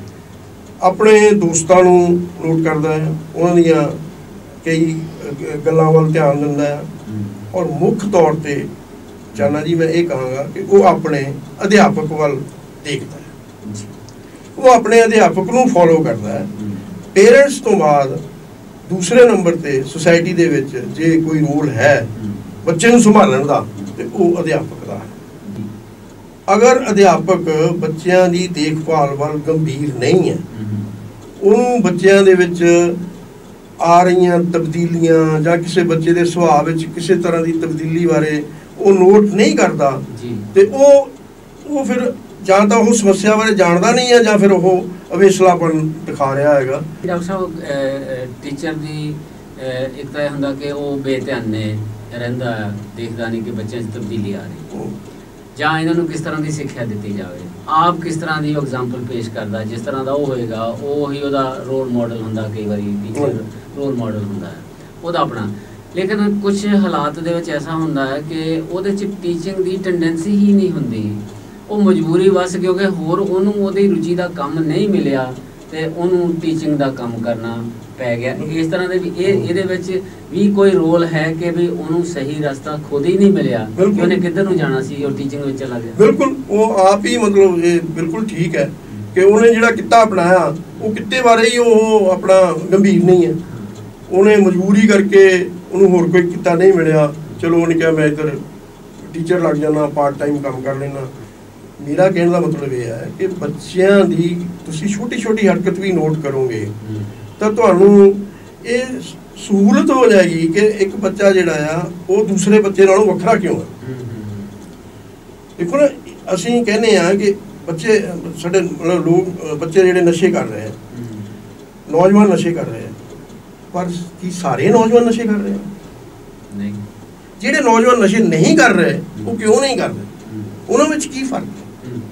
S2: ਆਪਣੇ ਦੋਸਤਾਂ ਨੂੰ ਨੋਟ ਕਰਦਾ ਹੈ, ਉਹਨਾਂ ਦੀਆਂ ਕਈ ਗੱਲਾਂ ਵੱਲ ਧਿਆਨ ਦਿੰਦਾ ਹੈ। ਔਰ ਮੁੱਖ ਤੌਰ 'ਤੇ ਚਾਨਾ ਜੀ ਮੈਂ ਇਹ ਕਹਾਂਗਾ ਕਿ ਉਹ ਆਪਣੇ ਅਧਿਆਪਕ ਵੱਲ ਦੇਖਦਾ ਹੈ, ਉਹ ਆਪਣੇ ਅਧਿਆਪਕ ਨੂੰ ਫੋਲੋ ਕਰਦਾ ਹੈ। ਪੇਰੈਂਟਸ ਤੋਂ ਬਾਅਦ ਦੂਸਰੇ ਨੰਬਰ 'ਤੇ ਸੁਸਾਇਟੀ ਦੇ ਵਿੱਚ ਜੇ ਕੋਈ ਰੋਲ ਹੈ ਬੱਚੇ ਨੂੰ ਸੰਭਾਲਣ ਦਾ ਤੇ ਉਹ ਅਧਿਆਪਕ ਦਾ ਹੈ। ਅਗਰ ਅਧਿਆਪਕ ਬੱਚਿਆਂ ਦੀ ਦੇਖਭਾਲ ਵੱਲ ਗੰਭੀਰ ਨਹੀਂ ਹੈ, ਉਹਨੂੰ ਬੱਚਿਆਂ ਦੇ ਵਿੱਚ ਆ ਰਹੀਆਂ ਤਬਦੀਲੀਆਂ ਜਾਂ ਕਿਸੇ ਬੱਚੇ ਦੇ ਸੁਭਾਅ ਵਿੱਚ ਕਿਸੇ ਤਰ੍ਹਾਂ ਦੀ ਤਬਦੀਲੀ ਬਾਰੇ ਉਹ ਨੋਟ ਨਹੀਂ ਕਰਦਾ, ਤੇ ਉਹ ਉਹ ਫਿਰ ਜਾਂ ਤਾਂ ਉਹ ਸਮੱਸਿਆ ਬਾਰੇ ਜਾਣਦਾ ਨਹੀਂ ਹੈ ਜਾਂ ਫਿਰ ਉਹ ਅਵੇਸਲਾਪਨ ਦਿਖਾ ਰਿਹਾ ਹੈਗਾ।
S1: ਡਾਕਟਰ ਸਾਹਿਬ, ਟੀਚਰ ਦੀ ਇੱਕ ਤਾਂ ਇਹ ਹੁੰਦਾ ਕਿ ਉਹ ਬੇਧਿਆਨੇ ਰਹਿੰਦਾ, ਦੇਖਦਾ ਨਹੀਂ ਕਿ ਬੱਚਿਆਂ 'ਚ ਤਬਦੀਲੀ ਆ ਰਹੀ, ਜਾਂ ਇਹਨਾਂ ਨੂੰ ਕਿਸ ਤਰ੍ਹਾਂ ਦੀ ਸਿੱਖਿਆ ਦਿੱਤੀ ਜਾਵੇ। ਆਪ ਕਿਸ ਤਰ੍ਹਾਂ ਦੀ ਐਗਜ਼ਾਮਪਲ ਪੇਸ਼ ਕਰਦਾ, ਜਿਸ ਤਰ੍ਹਾਂ ਦਾ ਉਹ ਹੋਏਗਾ ਉਹ ਹੀ ਉਹਦਾ ਰੋਲ ਮਾਡਲ ਹੁੰਦਾ। ਕਈ ਵਾਰੀ ਟੀਚਰ ਰੋਲ ਮਾਡਲ ਹੁੰਦਾ ਹੈ ਉਹਦਾ ਆਪਣਾ, ਲੇਕਿਨ ਕੁਝ ਹਾਲਾਤ ਦੇ ਵਿੱਚ ਐਸਾ ਹੁੰਦਾ ਹੈ ਕਿ ਉਹਦੇ 'ਚ ਟੀਚਿੰਗ ਦੀ ਟੈਂਡੈਂਸੀ ਹੀ ਨਹੀਂ ਹੁੰਦੀ, ਉਹ ਮਜਬੂਰੀ ਬਸ ਕਿਉਂਕਿ ਹੋਰ ਉਹਨੂੰ ਉਹਦੀ ਰੁਚੀ ਦਾ ਕੰਮ ਨਹੀਂ ਮਿਲਿਆ ਤੇ ਉਹਨੂੰ ਟੀਚਿੰਗ ਦਾ ਕੰਮ ਕਰਨਾ ਪੈ ਗਿਆ। ਇਸ ਤਰ੍ਹਾਂ ਦੇ ਵੀ ਇਹ ਇਹਦੇ ਵਿੱਚ ਵੀ ਕੋਈ ਰੋਲ ਹੈ ਕਿ ਵੀ ਉਹਨੂੰ ਸਹੀ ਰਸਤਾ ਖੁਦ ਹੀ ਨਹੀਂ ਮਿਲਿਆ ਕਿ ਉਹਨੇ ਕਿੱਧਰ ਨੂੰ ਜਾਣਾ ਸੀ, ਉਹ ਟੀਚਿੰਗ ਵਿੱਚ ਚਲਾ ਗਿਆ।
S2: ਬਿਲਕੁਲ, ਉਹ ਆਪ ਹੀ ਮਤਲਬ ਇਹ ਬਿਲਕੁਲ ਠੀਕ ਹੈ ਕਿ ਉਹਨੇ ਜਿਹੜਾ ਕਿੱਤਾ ਅਪਣਾਇਆ ਉਹ ਕਿੱਤੇ ਬਾਰੇ ਹੀ ਉਹ ਆਪਣਾ ਗੰਭੀਰ ਨਹੀਂ ਹੈ। ਉਹਨੇ ਮਜਬੂਰੀ ਕਰਕੇ ਉਹਨੂੰ ਹੋਰ ਕੋਈ ਕਿੱਤਾ ਨਹੀਂ ਮਿਲਿਆ, ਚਲੋ ਉਹਨੇ ਕਿਹਾ ਮੈਂ ਇੱਧਰ ਟੀਚਰ ਲੱਗ ਜਾਣਾ, ਪਾਰਟ ਟਾਈਮ ਕੰਮ ਕਰ ਲੈਣਾ। ਮੇਰਾ ਕਹਿਣ ਦਾ ਮਤਲਬ ਇਹ ਹੈ ਕਿ ਬੱਚਿਆਂ ਦੀ ਤੁਸੀਂ ਛੋਟੀ ਛੋਟੀ ਹਰਕਤ ਵੀ ਨੋਟ ਕਰੋਗੇ ਤਾਂ ਤੁਹਾਨੂੰ ਇਹ ਸਹੂਲਤ ਹੋ ਜਾਏਗੀ ਕਿ ਇੱਕ ਬੱਚਾ ਜਿਹੜਾ ਆ ਉਹ ਦੂਸਰੇ ਬੱਚੇ ਨਾਲੋਂ ਵੱਖਰਾ ਕਿਉਂ ਹੈ। ਦੇਖੋ ਨਾ, ਅਸੀਂ ਕਹਿੰਦੇ ਹਾਂ ਕਿ ਬੱਚੇ ਸਾਡੇ ਮਤਲਬ ਲੋਕ ਬੱਚੇ ਜਿਹੜੇ ਨਸ਼ੇ ਕਰ ਰਹੇ ਆ, ਨੌਜਵਾਨ ਨਸ਼ੇ ਕਰ ਰਹੇ ਆ, ਪਰ ਕੀ ਸਾਰੇ ਨੌਜਵਾਨ ਨਸ਼ੇ ਕਰ ਰਹੇ ਆ?
S1: ਨਹੀਂ।
S2: ਜਿਹੜੇ ਨੌਜਵਾਨ ਨਸ਼ੇ ਨਹੀਂ ਕਰ ਰਹੇ ਉਹ ਕਿਉਂ ਨਹੀਂ ਕਰ ਰਹੇ? ਉਹਨਾਂ ਵਿੱਚ ਕੀ ਫਰਕ ਹੈ?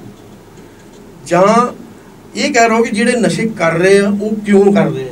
S2: ਜਾਂ ਇਹ ਕਹਿ ਰਹੋ ਕਿ ਜਿਹੜੇ ਨਸ਼ੇ ਕਰ ਰਹੇ ਆ ਉਹ ਕਿਉਂ ਕਰ ਰਹੇ ਆ?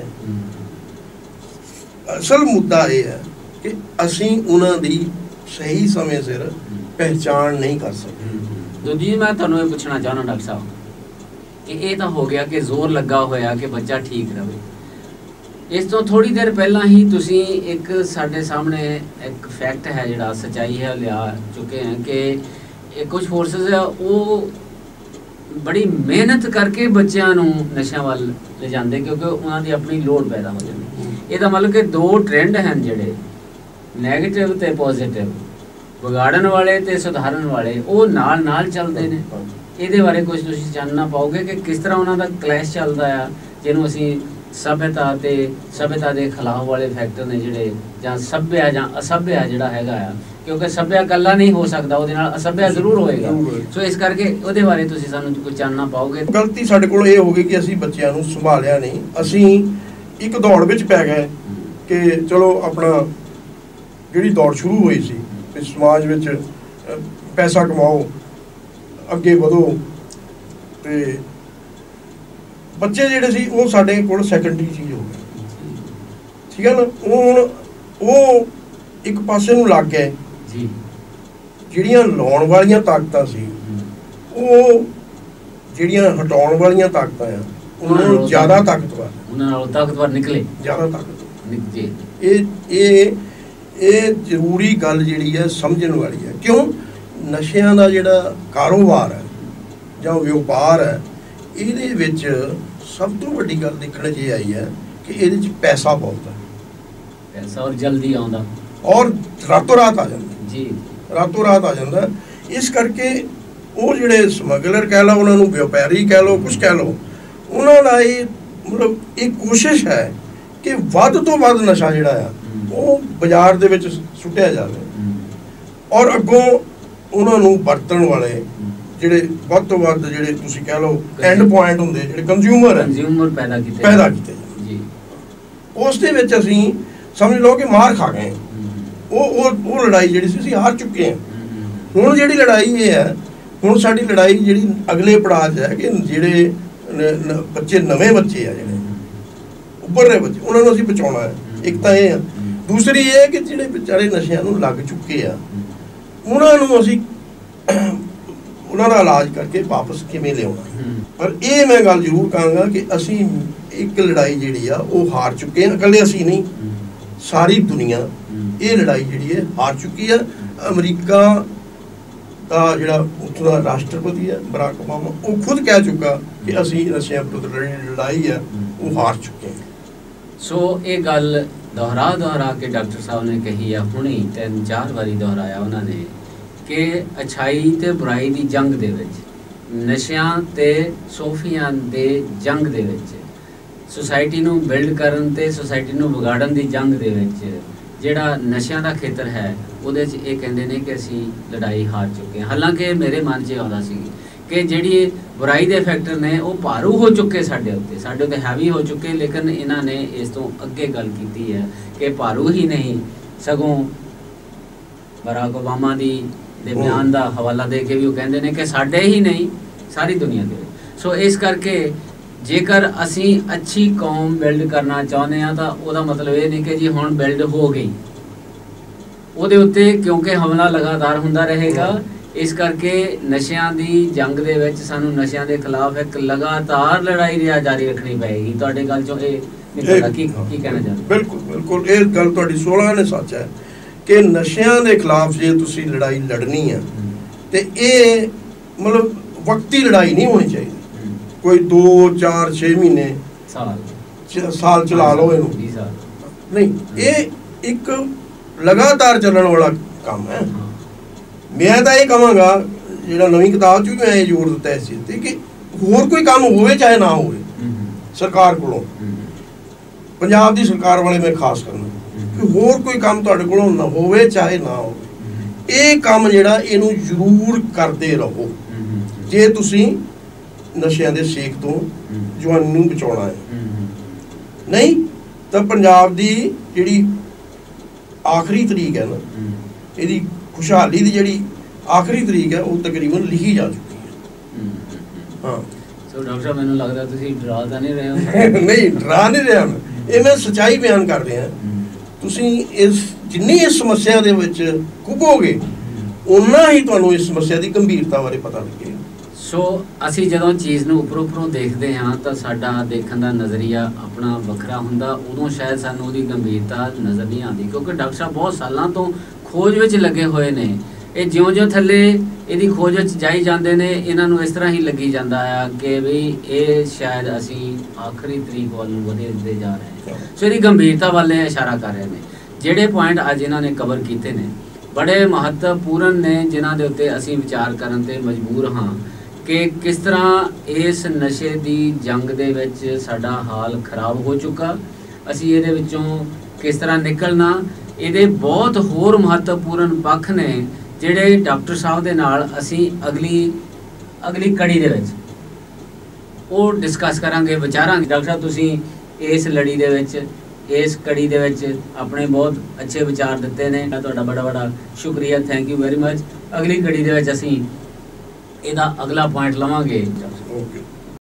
S2: ਅਸਲ ਮੁੱਦਾ ਇਹ ਹੈ ਕਿ ਅਸੀਂ ਉਹਨਾਂ ਦੀ ਸਹੀ ਸਮੇਂ ਸਿਰ ਪਹਿਚਾਣ ਨਹੀਂ ਕਰ ਸਕਦੇ।
S1: ਦੂਜੀ ਮੈਂ ਤੁਹਾਨੂੰ ਇਹ ਪੁੱਛਣਾ ਚਾਹੁੰਦਾ ਡਾਕਟਰ ਸਾਹਿਬ ਕਿ ਇਹ ਤਾਂ ਹੋ ਗਿਆ ਕਿ ਜ਼ੋਰ ਲੱਗਾ ਹੋਇਆ ਕਿ ਬੱਚਾ ਠੀਕ ਰਹੇ। ਇਸ ਤੋਂ ਥੋੜੀ ਦੇਰ ਪਹਿਲਾਂ ਹੀ ਤੁਸੀਂ ਇੱਕ ਸਾਡੇ ਸਾਹਮਣੇ ਇੱਕ ਫੈਕਟ ਹੈ ਜਿਹੜਾ ਸੱਚਾਈ ਹੈ ਲਿਆ ਚੁੱਕੇ ਹੈ ਕਿ ਇਹ ਕੁਝ ਫੋਰਸਿਸ ਹੈ ਉਹ ਬੜੀ ਮਿਹਨਤ ਕਰਕੇ ਬੱਚਿਆਂ ਨੂੰ ਨਸ਼ਿਆਂ ਵੱਲ ਲਿਜਾਂਦੇ ਕਿਉਂਕਿ ਉਹਨਾਂ ਦੀ ਆਪਣੀ ਲੋੜ ਪੈਦਾ ਹੋ ਜਾਂਦੀ। ਇਹਦਾ ਮਤਲਬ ਕਿ ਦੋ ਟ੍ਰੈਂਡ ਹਨ ਜਿਹੜੇ ਨੈਗੇਟਿਵ ਤੇ ਪੋਜ਼ਿਟਿਵ, ਵਿਗਾੜਨ ਵਾਲੇ ਤੇ ਸੁਧਾਰਨ ਵਾਲੇ, ਉਹ ਨਾਲ ਨਾਲ ਚੱਲਦੇ ਨੇ। ਇਹਦੇ ਬਾਰੇ ਕੁਝ ਤੁਸੀਂ ਜਾਣਨਾ ਪਾਓਗੇ ਕਿ ਕਿਸ ਤਰ੍ਹਾਂ ਉਹਨਾਂ ਦਾ ਕਲੈਸ਼ ਚੱਲਦਾ ਆ, ਜਿਹਨੂੰ ਅਸੀਂ ਸਭਿਅਤਾ ਤੇ ਸਭਿਅਤਾ ਦੇ ਖਿਲਾਫ ਵਾਲੇ ਫੈਕਟਰ ਨੇ ਜਿਹੜੇ, ਜਾਂ ਸਭਿਆ ਜਾਂ ਅਸਭਿਆ ਜਿਹੜਾ ਹੈਗਾ ਆ, ਕਿਉਂਕਿ ਸਭਿਆ ਇਕੱਲਾ ਨਹੀਂ ਹੋ ਸਕਦਾ, ਉਹਦੇ ਨਾਲ ਅਸਭਿਆ ਜ਼ਰੂਰ ਹੋਏਗਾ। ਸੋ ਇਸ ਕਰਕੇ ਉਹਦੇ ਬਾਰੇ ਤੁਸੀਂ ਸਾਨੂੰ ਕੁਝ ਜਾਣਨਾ ਪਾਓਗੇ।
S2: ਗਲਤੀ ਸਾਡੇ ਕੋਲ ਇਹ ਹੋ ਗਈ ਕਿ ਅਸੀਂ ਬੱਚਿਆਂ ਨੂੰ ਸੰਭਾਲਿਆ ਨਹੀਂ, ਅਸੀਂ ਇੱਕ ਦੌੜ ਵਿੱਚ ਪੈ ਗਏ ਕਿ ਚਲੋ ਆਪਣਾ ਜਿਹੜੀ ਦੌੜ ਸ਼ੁਰੂ ਹੋਈ ਸੀ ਕਿ ਸਮਾਜ ਵਿੱਚ ਪੈਸਾ ਕਮਾਓ, ਅੱਗੇ ਵਧੋ, ਤੇ ਬੱਚੇ ਜਿਹੜੇ ਸੀ ਉਹ ਸਾਡੇ ਕੋਲ ਸੈਕੰਡਰੀ ਚੀਜ਼ ਹੋ ਗਈ। ਠੀਕ ਹੈ ਨਾ, ਉਹ ਹੁਣ ਉਹ ਇੱਕ ਪਾਸੇ ਨੂੰ ਲੱਗ ਗਏ। ਜਿਹੜੀਆਂ ਲਾਉਣ ਵਾਲੀਆਂ ਤਾਕਤਾਂ ਸੀ ਉਹ ਜਿਹੜੀਆਂ ਹਟਾਉਣ ਵਾਲੀਆਂ ਤਾਕਤਾਂ ਆ ਉਹਨਾਂ ਨੂੰ ਜ਼ਿਆਦਾ ਤਾਕਤਵਰ
S1: ਉਹਨਾਂ ਨਾਲੋਂ ਤਾਕਤਵਰ ਨਿਕਲੇ,
S2: ਜ਼ਿਆਦਾ ਤਾਕਤਵਰ।
S1: जी
S2: ਇਹ ਇਹ ਇਹ ਜ਼ਰੂਰੀ ਗੱਲ ਜਿਹੜੀ ਹੈ ਸਮਝਣ ਵਾਲੀ ਹੈ। ਕਿਉਂ ਨਸ਼ਿਆਂ ਦਾ ਜਿਹੜਾ ਕਾਰੋਬਾਰ ਹੈ ਜਾਂ ਵਪਾਰ ਹੈ, ਇਹਦੇ ਵਿੱਚ ਸਭ ਤੋਂ ਵੱਡੀ ਗੱਲ ਦੇਖਣ 'ਚ ਇਹ ਆਈ ਹੈ ਕਿ ਇਹਦੇ 'ਚ ਪੈਸਾ ਬਹੁਤ ਹੈ,
S1: ਪੈਸਾ ਔਰ ਜਲਦੀ ਆਉਂਦਾ
S2: ਔਰ ਰਾਤੋਂ ਰਾਤ ਆ ਜਾਂਦਾ
S1: ਜੀ,
S2: ਰਾਤੋਂ ਰਾਤ ਆ ਜਾਂਦਾ। ਇਸ ਕਰਕੇ ਉਹ ਜਿਹੜੇ ਸਮਗਲਰ ਕਹਿ ਲਓ, ਉਹਨਾਂ ਨੂੰ ਵਪਾਰੀ ਕਹਿ ਲਓ, ਕੁਛ ਕਹਿ ਲਓ, ਉਹਨਾਂ ਦਾ ਇਹ ਮਤਲਬ ਇਹ ਕੋਸ਼ਿਸ਼ ਹੈ ਕਿ ਵੱਧ ਤੋਂ ਵੱਧ ਨਸ਼ਾ ਜਿਹੜਾ ਆ ਉਹ ਬਾਜ਼ਾਰ ਦੇ ਵਿੱਚ ਸੁੱਟਿਆ ਜਾਵੇ, ਔਰ ਅੱਗੋਂ ਉਹਨਾਂ ਨੂੰ ਵਰਤਣ ਵਾਲੇ ਜਿਹੜੇ ਵੱਧ ਤੋਂ ਵੱਧ ਜਿਹੜੇ ਤੁਸੀਂ ਕਹਿ ਲਓ ਐਂਡ ਪੁਆਇੰਟ ਹੁੰਦੇ, ਜਿਹੜੇ ਕੰਜ਼ਿਊਮਰ ਹੈ,
S1: ਕੰਜ਼ਿਊਮਰ ਪੈਦਾ ਕੀਤੇ
S2: ਪੈਦਾ ਕੀਤੇ ਜੀ। ਉਸ ਦੇ ਵਿੱਚ ਅਸੀਂ ਸਮਝ ਲਓ ਕਿ ਮਾਰ ਖਾ ਗਏ। ਉਹ ਉਹ ਉਹ ਲੜਾਈ ਜਿਹੜੀ ਸੀ ਅਸੀਂ ਹਾਰ ਚੁੱਕੇ ਹਾਂ। ਹੁਣ ਜਿਹੜੀ ਲੜਾਈ ਇਹ ਹੈ, ਹੁਣ ਸਾਡੀ ਲੜਾਈ ਜਿਹੜੀ ਅਗਲੇ ਪੜਾਅ 'ਚ ਹੈ ਕਿ ਜਿਹੜੇ ਬੱਚੇ ਨਵੇਂ ਬੱਚੇ ਆ, ਜਿਹੜੇ ਉੱਭਰ ਰਹੇ ਬੱਚੇ, ਉਹਨਾਂ ਨੂੰ ਅਸੀਂ ਬਚਾਉਣਾ ਹੈ। ਇੱਕ ਤਾਂ ਇਹ ਆ, ਦੂਸਰੀ ਇਹ ਹੈ ਕਿ ਜਿਹੜੇ ਵਿਚਾਰੇ ਨਸ਼ਿਆਂ ਨੂੰ ਲੱਗ ਚੁੱਕੇ ਆ, ਉਹਨਾਂ ਨੂੰ ਅਸੀਂ ਉਹਨਾਂ ਦਾ ਇਲਾਜ ਕਰਕੇ ਵਾਪਸ ਕਿਵੇਂ ਲਿਆਉਣਾ। ਪਰ ਇਹ ਮੈਂ ਗੱਲ ਜ਼ਰੂਰ ਕਹਾਂਗਾ ਕਿ ਅਸੀਂ ਇੱਕ ਲੜਾਈ ਜਿਹੜੀ ਆ ਉਹ ਹਾਰ ਚੁੱਕੇ ਹਾਂ। ਇਕੱਲੇ ਅਸੀਂ ਨਹੀਂ, ਸਾਰੀ ਦੁਨੀਆ ਇਹ ਲੜਾਈ ਜਿਹੜੀ ਹੈ ਹਾਰ ਚੁੱਕੀ ਹੈ। ਅਮਰੀਕਾ ਦਾ ਜਿਹੜਾ ਉੱਥੋਂ ਦਾ ਰਾਸ਼ਟਰਪਤੀ ਹੈ ਬਰਾਕ ਓਬਾਮਾ, ਉਹ ਖੁਦ ਕਹਿ ਚੁੱਕਾ ਕਿ ਅਸੀਂ ਨਸ਼ਿਆਂ ਵਿਰੁੱਧ ਲੜਾਈ ਹੈ ਉਹ ਹਾਰ ਚੁੱਕੇ ਹਾਂ।
S1: ਸੋ ਇਹ ਗੱਲ ਦੁਹਰਾ ਦੁਹਰਾ ਕੇ ਡਾਕਟਰ ਸਾਹਿਬ ਨੇ ਕਹੀ ਆ, ਹੁਣੀ ਤਿੰਨ ਚਾਰ ਵਾਰੀ ਦੁਹਰਾਇਆ ਉਹਨਾਂ ਨੇ ਕਿ ਅੱਛਾਈ ਤੇ ਬੁਰਾਈ ਦੀ ਜੰਗ ਦੇ ਵਿੱਚ, ਨਸ਼ਿਆਂ ਤੇ ਸੋਫੀਆਂ ਦੇ ਜੰਗ ਦੇ ਵਿੱਚ, ਸੁਸਾਇਟੀ ਨੂੰ ਬਿਲਡ ਕਰਨ ਤੇ ਸੁਸਾਇਟੀ ਨੂੰ ਵਿਗਾੜਨ ਦੀ ਜੰਗ ਦੇ ਵਿੱਚ ਜਿਹੜਾ ਨਸ਼ਿਆਂ ਦਾ ਖੇਤਰ ਹੈ, ਉਹਦੇ 'ਚ ਇਹ ਕਹਿੰਦੇ ਨੇ ਕਿ ਅਸੀਂ ਲੜਾਈ ਹਾਰ ਚੁੱਕੇ ਹਾਂ। ਹਾਲਾਂਕਿ ਮੇਰੇ ਮਨ 'ਚ ਆਉਂਦਾ ਸੀ ਕਿ ਜਿਹੜੀ ਬੁਰਾਈ ਦੇ ਫੈਕਟਰ ਨੇ ਉਹ ਭਾਰੂ ਹੋ ਚੁੱਕੇ ਸਾਡੇ ਉੱਤੇ, ਸਾਡੇ ਉੱਤੇ ਹੈਵੀ ਹੋ ਚੁੱਕੇ, ਲੇਕਿਨ ਇਹਨਾਂ ਨੇ ਇਸ ਤੋਂ ਅੱਗੇ ਗੱਲ ਕੀਤੀ ਹੈ ਕਿ ਭਾਰੂ ਹੀ ਨਹੀਂ, ਸਗੋਂ ਬਰਾਕ ਓਬਾਮਾ ਦੀ ਦੇ ਬਿਆਨ ਦਾ ਹਵਾਲਾ ਦੇ ਕੇ ਵੀ ਉਹ ਕਹਿੰਦੇ ਨੇ ਕਿ ਸਾਡੇ ਹੀ ਨਹੀਂ ਸਾਰੀ ਦੁਨੀਆ ਦੇ। ਸੋ ਇਸ ਕਰਕੇ ਜੇਕਰ ਅਸੀਂ ਅੱਛੀ ਕੌਮ ਬਿਲਡ ਕਰਨਾ ਚਾਹੁੰਦੇ ਹਾਂ ਤਾਂ ਉਹਦਾ ਮਤਲਬ ਇਹ ਨਹੀਂ ਕਿ ਜੀ ਹੁਣ ਬਿਲਡ ਹੋ ਗਈ, ਉਹਦੇ ਉੱਤੇ ਕਿਉਂਕਿ ਹਮਲਾ ਲਗਾਤਾਰ ਹੁੰਦਾ ਰਹੇਗਾ। ਇਸ ਕਰਕੇ ਨਸ਼ਿਆਂ ਦੀ ਜੰਗ ਦੇ ਵਿੱਚ ਸਾਨੂੰ ਨਸ਼ਿਆਂ ਦੇ ਖਿਲਾਫ ਇੱਕ ਲਗਾਤਾਰ ਲੜਾਈ ਜਾਰੀ ਰੱਖਣੀ ਪਏਗੀ। ਤੁਹਾਡੇ ਗੱਲ ਚੋਂ ਇਹ ਨਿਕਲਦਾ ਕੀ ਕੀ ਕਹਿਣਾ ਚਾਹੁੰਦੇ?
S2: ਬਿਲਕੁਲ ਬਿਲਕੁਲ ਇਹ ਗੱਲ ਤੁਹਾਡੀ ਸੋਲਾਂ ਨੇ ਸੱਚ ਹੈ ਕਿ ਨਸ਼ਿਆਂ ਦੇ ਖਿਲਾਫ ਜੇ ਤੁਸੀਂ ਲੜਾਈ ਲੜਨੀ ਹੈ ਤੇ ਇਹ ਮਤਲਬ ਵਕਤੀ ਲੜਾਈ ਨਹੀਂ ਹੋਣੀ ਚਾਹੀਦੀ। ਕੋਈ ਦੋ ਚਾਰ ਛੇ ਮਹੀਨੇ ਸਾਲ ਸਾਲ ਚਲਾ ਲਓ ਇਹਨੂੰ, ਨਹੀਂ, ਇਹ ਇੱਕ ਲਗਾਤਾਰ ਚੱਲਣ ਵਾਲਾ ਕੰਮ ਹੈ। ਮੈਂ ਤਾਂ ਇਹ ਕਹਾਂਗਾ, ਜਿਹੜਾ ਨਵੀਂ ਕਿਤਾਬ 'ਚ ਵੀ ਮੈਂ ਇਹ ਜ਼ੋਰ ਦਿੱਤਾ ਇਸ ਚੀਜ਼ 'ਤੇ ਕਿ ਹੋਰ ਕੋਈ ਕੰਮ ਹੋਵੇ ਚਾਹੇ ਨਾ ਹੋਵੇ ਸਰਕਾਰ ਕੋਲੋਂ, ਪੰਜਾਬ ਦੀ ਸਰਕਾਰ ਵਾਲੇ ਮੈਂ ਖਾਸ ਕਰਨਾ ਕਿ ਹੋਰ ਕੋਈ ਕੰਮ ਤੁਹਾਡੇ ਕੋਲੋਂ ਨਾ ਹੋਵੇ ਚਾਹੇ ਨਾ ਹੋਵੇ, ਇਹ ਕੰਮ ਜਿਹੜਾ ਇਹਨੂੰ ਜ਼ਰੂਰ ਕਰਦੇ ਰਹੋ ਜੇ ਤੁਸੀਂ ਨਸ਼ਿਆਂ ਦੇ ਸੇਕ ਤੋਂ ਜਵਾਨੀ ਨੂੰ ਬਚਾਉਣਾ ਹੈ। ਨਹੀਂ ਤਾਂ ਪੰਜਾਬ ਦੀ ਜਿਹੜੀ ਆਖਰੀ ਤਰੀਕ ਹੈ ਨਾ, ਇਹਦੀ ਖੁਸ਼ਹਾਲੀ ਦੀ ਜਿਹੜੀ ਆਖਰੀ ਤਰੀਕ ਹੈ ਉਹ ਤਕਰੀਬਨ ਲਿਖੀ ਜਾ ਚੁੱਕੀ ਹੈ। ਹਾਂ,
S1: ਸੋ ਡਾਕਟਰ ਸਾਹਿਬ ਮੈਨੂੰ ਲੱਗਦਾ ਤੁਸੀਂ ਡਰਾ ਤਾਂ ਨਹੀਂ ਰਹੇ ਹੋ?
S2: ਨਹੀਂ, ਡਰਾ ਨਹੀਂ ਰਿਹਾ ਮੈਂ, ਇਹ ਮੈਂ ਸੱਚਾਈ ਬਿਆਨ ਕਰ ਰਿਹਾ। ਤੁਸੀਂ ਇਸ ਜਿੰਨੀ ਇਸ ਸਮੱਸਿਆ ਦੇ ਵਿੱਚ ਕੁੱਭੋਗੇ ਉਨਾ ਹੀ ਤੁਹਾਨੂੰ ਇਸ ਸਮੱਸਿਆ ਦੀ ਗੰਭੀਰਤਾ ਬਾਰੇ ਪਤਾ ਲੱਗੇਗਾ।
S1: ਸੋ ਅਸੀਂ ਜਦੋਂ ਚੀਜ਼ ਨੂੰ ਉੱਪਰੋਂ ਉੱਪਰੋਂ ਦੇਖਦੇ ਹਾਂ ਤਾਂ ਸਾਡਾ ਦੇਖਣ ਦਾ ਨਜ਼ਰੀਆ ਆਪਣਾ ਵੱਖਰਾ ਹੁੰਦਾ, ਉਦੋਂ ਸ਼ਾਇਦ ਸਾਨੂੰ ਉਹਦੀ ਗੰਭੀਰਤਾ ਨਜ਼ਰ ਨਹੀਂ ਆਉਂਦੀ, ਕਿਉਂਕਿ ਡਾਕਟਰ ਸਾਹਿਬ ਬਹੁਤ ਸਾਲਾਂ ਤੋਂ ਖੋਜ ਵਿੱਚ ਲੱਗੇ ਹੋਏ ਨੇ। ਇਹ ਜਿਉਂ-ਜਿਉਂ ਥੱਲੇ ਇਹਦੀ ਖੋਜ ਵਿੱਚ ਜਾਈ ਜਾਂਦੇ ਨੇ, ਇਹਨਾਂ ਨੂੰ ਇਸ ਤਰ੍ਹਾਂ ਹੀ ਲੱਗੀ ਜਾਂਦਾ ਆ ਕਿ ਵੀ ਇਹ ਸ਼ਾਇਦ ਅਸੀਂ ਆਖਰੀ ਤਰੀਕ ਵੱਲ ਨੂੰ ਵਧਦੇ ਜਾ ਰਹੇ ਹਾਂ। ਸੋ ਇਹਦੀ ਗੰਭੀਰਤਾ ਵੱਲ ਇਸ਼ਾਰਾ ਕਰ ਰਹੇ ਨੇ। ਜਿਹੜੇ ਪੁਆਇੰਟ ਅੱਜ ਇਹਨਾਂ ਨੇ ਕਵਰ ਕੀਤੇ ਨੇ ਬੜੇ ਮਹੱਤਵਪੂਰਨ ਨੇ, ਜਿਨ੍ਹਾਂ ਦੇ ਉੱਤੇ ਅਸੀਂ ਵਿਚਾਰ ਕਰਨ 'ਤੇ ਮਜਬੂਰ ਹਾਂ ਕਿ ਕਿਸ ਤਰ੍ਹਾਂ ਇਸ ਨਸ਼ੇ ਦੀ ਜੰਗ ਦੇ ਵਿੱਚ ਸਾਡਾ ਹਾਲ ਖਰਾਬ ਹੋ ਚੁੱਕਾ, ਅਸੀਂ ਇਹਦੇ ਵਿੱਚੋਂ ਕਿਸ ਤਰ੍ਹਾਂ ਨਿਕਲਣਾ। ਇਹਦੇ ਬਹੁਤ ਹੋਰ ਮਹੱਤਵਪੂਰਨ ਪੱਖ ਨੇ ਜਿਹੜੇ ਡਾਕਟਰ ਸਾਹਿਬ ਦੇ ਨਾਲ ਅਸੀਂ ਅਗਲੀ ਅਗਲੀ ਕੜੀ ਦੇ ਵਿੱਚ ਉਹ ਡਿਸਕਸ ਕਰਾਂਗੇ, ਵਿਚਾਰਾਂਗੇ। ਡਾਕਟਰ ਸਾਹਿਬ ਤੁਸੀਂ ਇਸ ਲੜੀ ਦੇ ਵਿੱਚ, ਇਸ ਕੜੀ ਦੇ ਵਿੱਚ ਆਪਣੇ ਬਹੁਤ ਅੱਛੇ ਵਿਚਾਰ ਦਿੱਤੇ ਨੇ, ਤੁਹਾਡਾ ਬੜਾ ਬੜਾ ਸ਼ੁਕਰੀਆ, ਥੈਂਕ ਯੂ ਵੈਰੀ ਮਚ। ਅਗਲੀ ਕੜੀ ਦੇ ਵਿੱਚ ਅਸੀਂ ਇਹਦਾ ਅਗਲਾ ਪੁਆਇੰਟ ਲਵਾਂਗੇ।
S2: ਓਕੇ।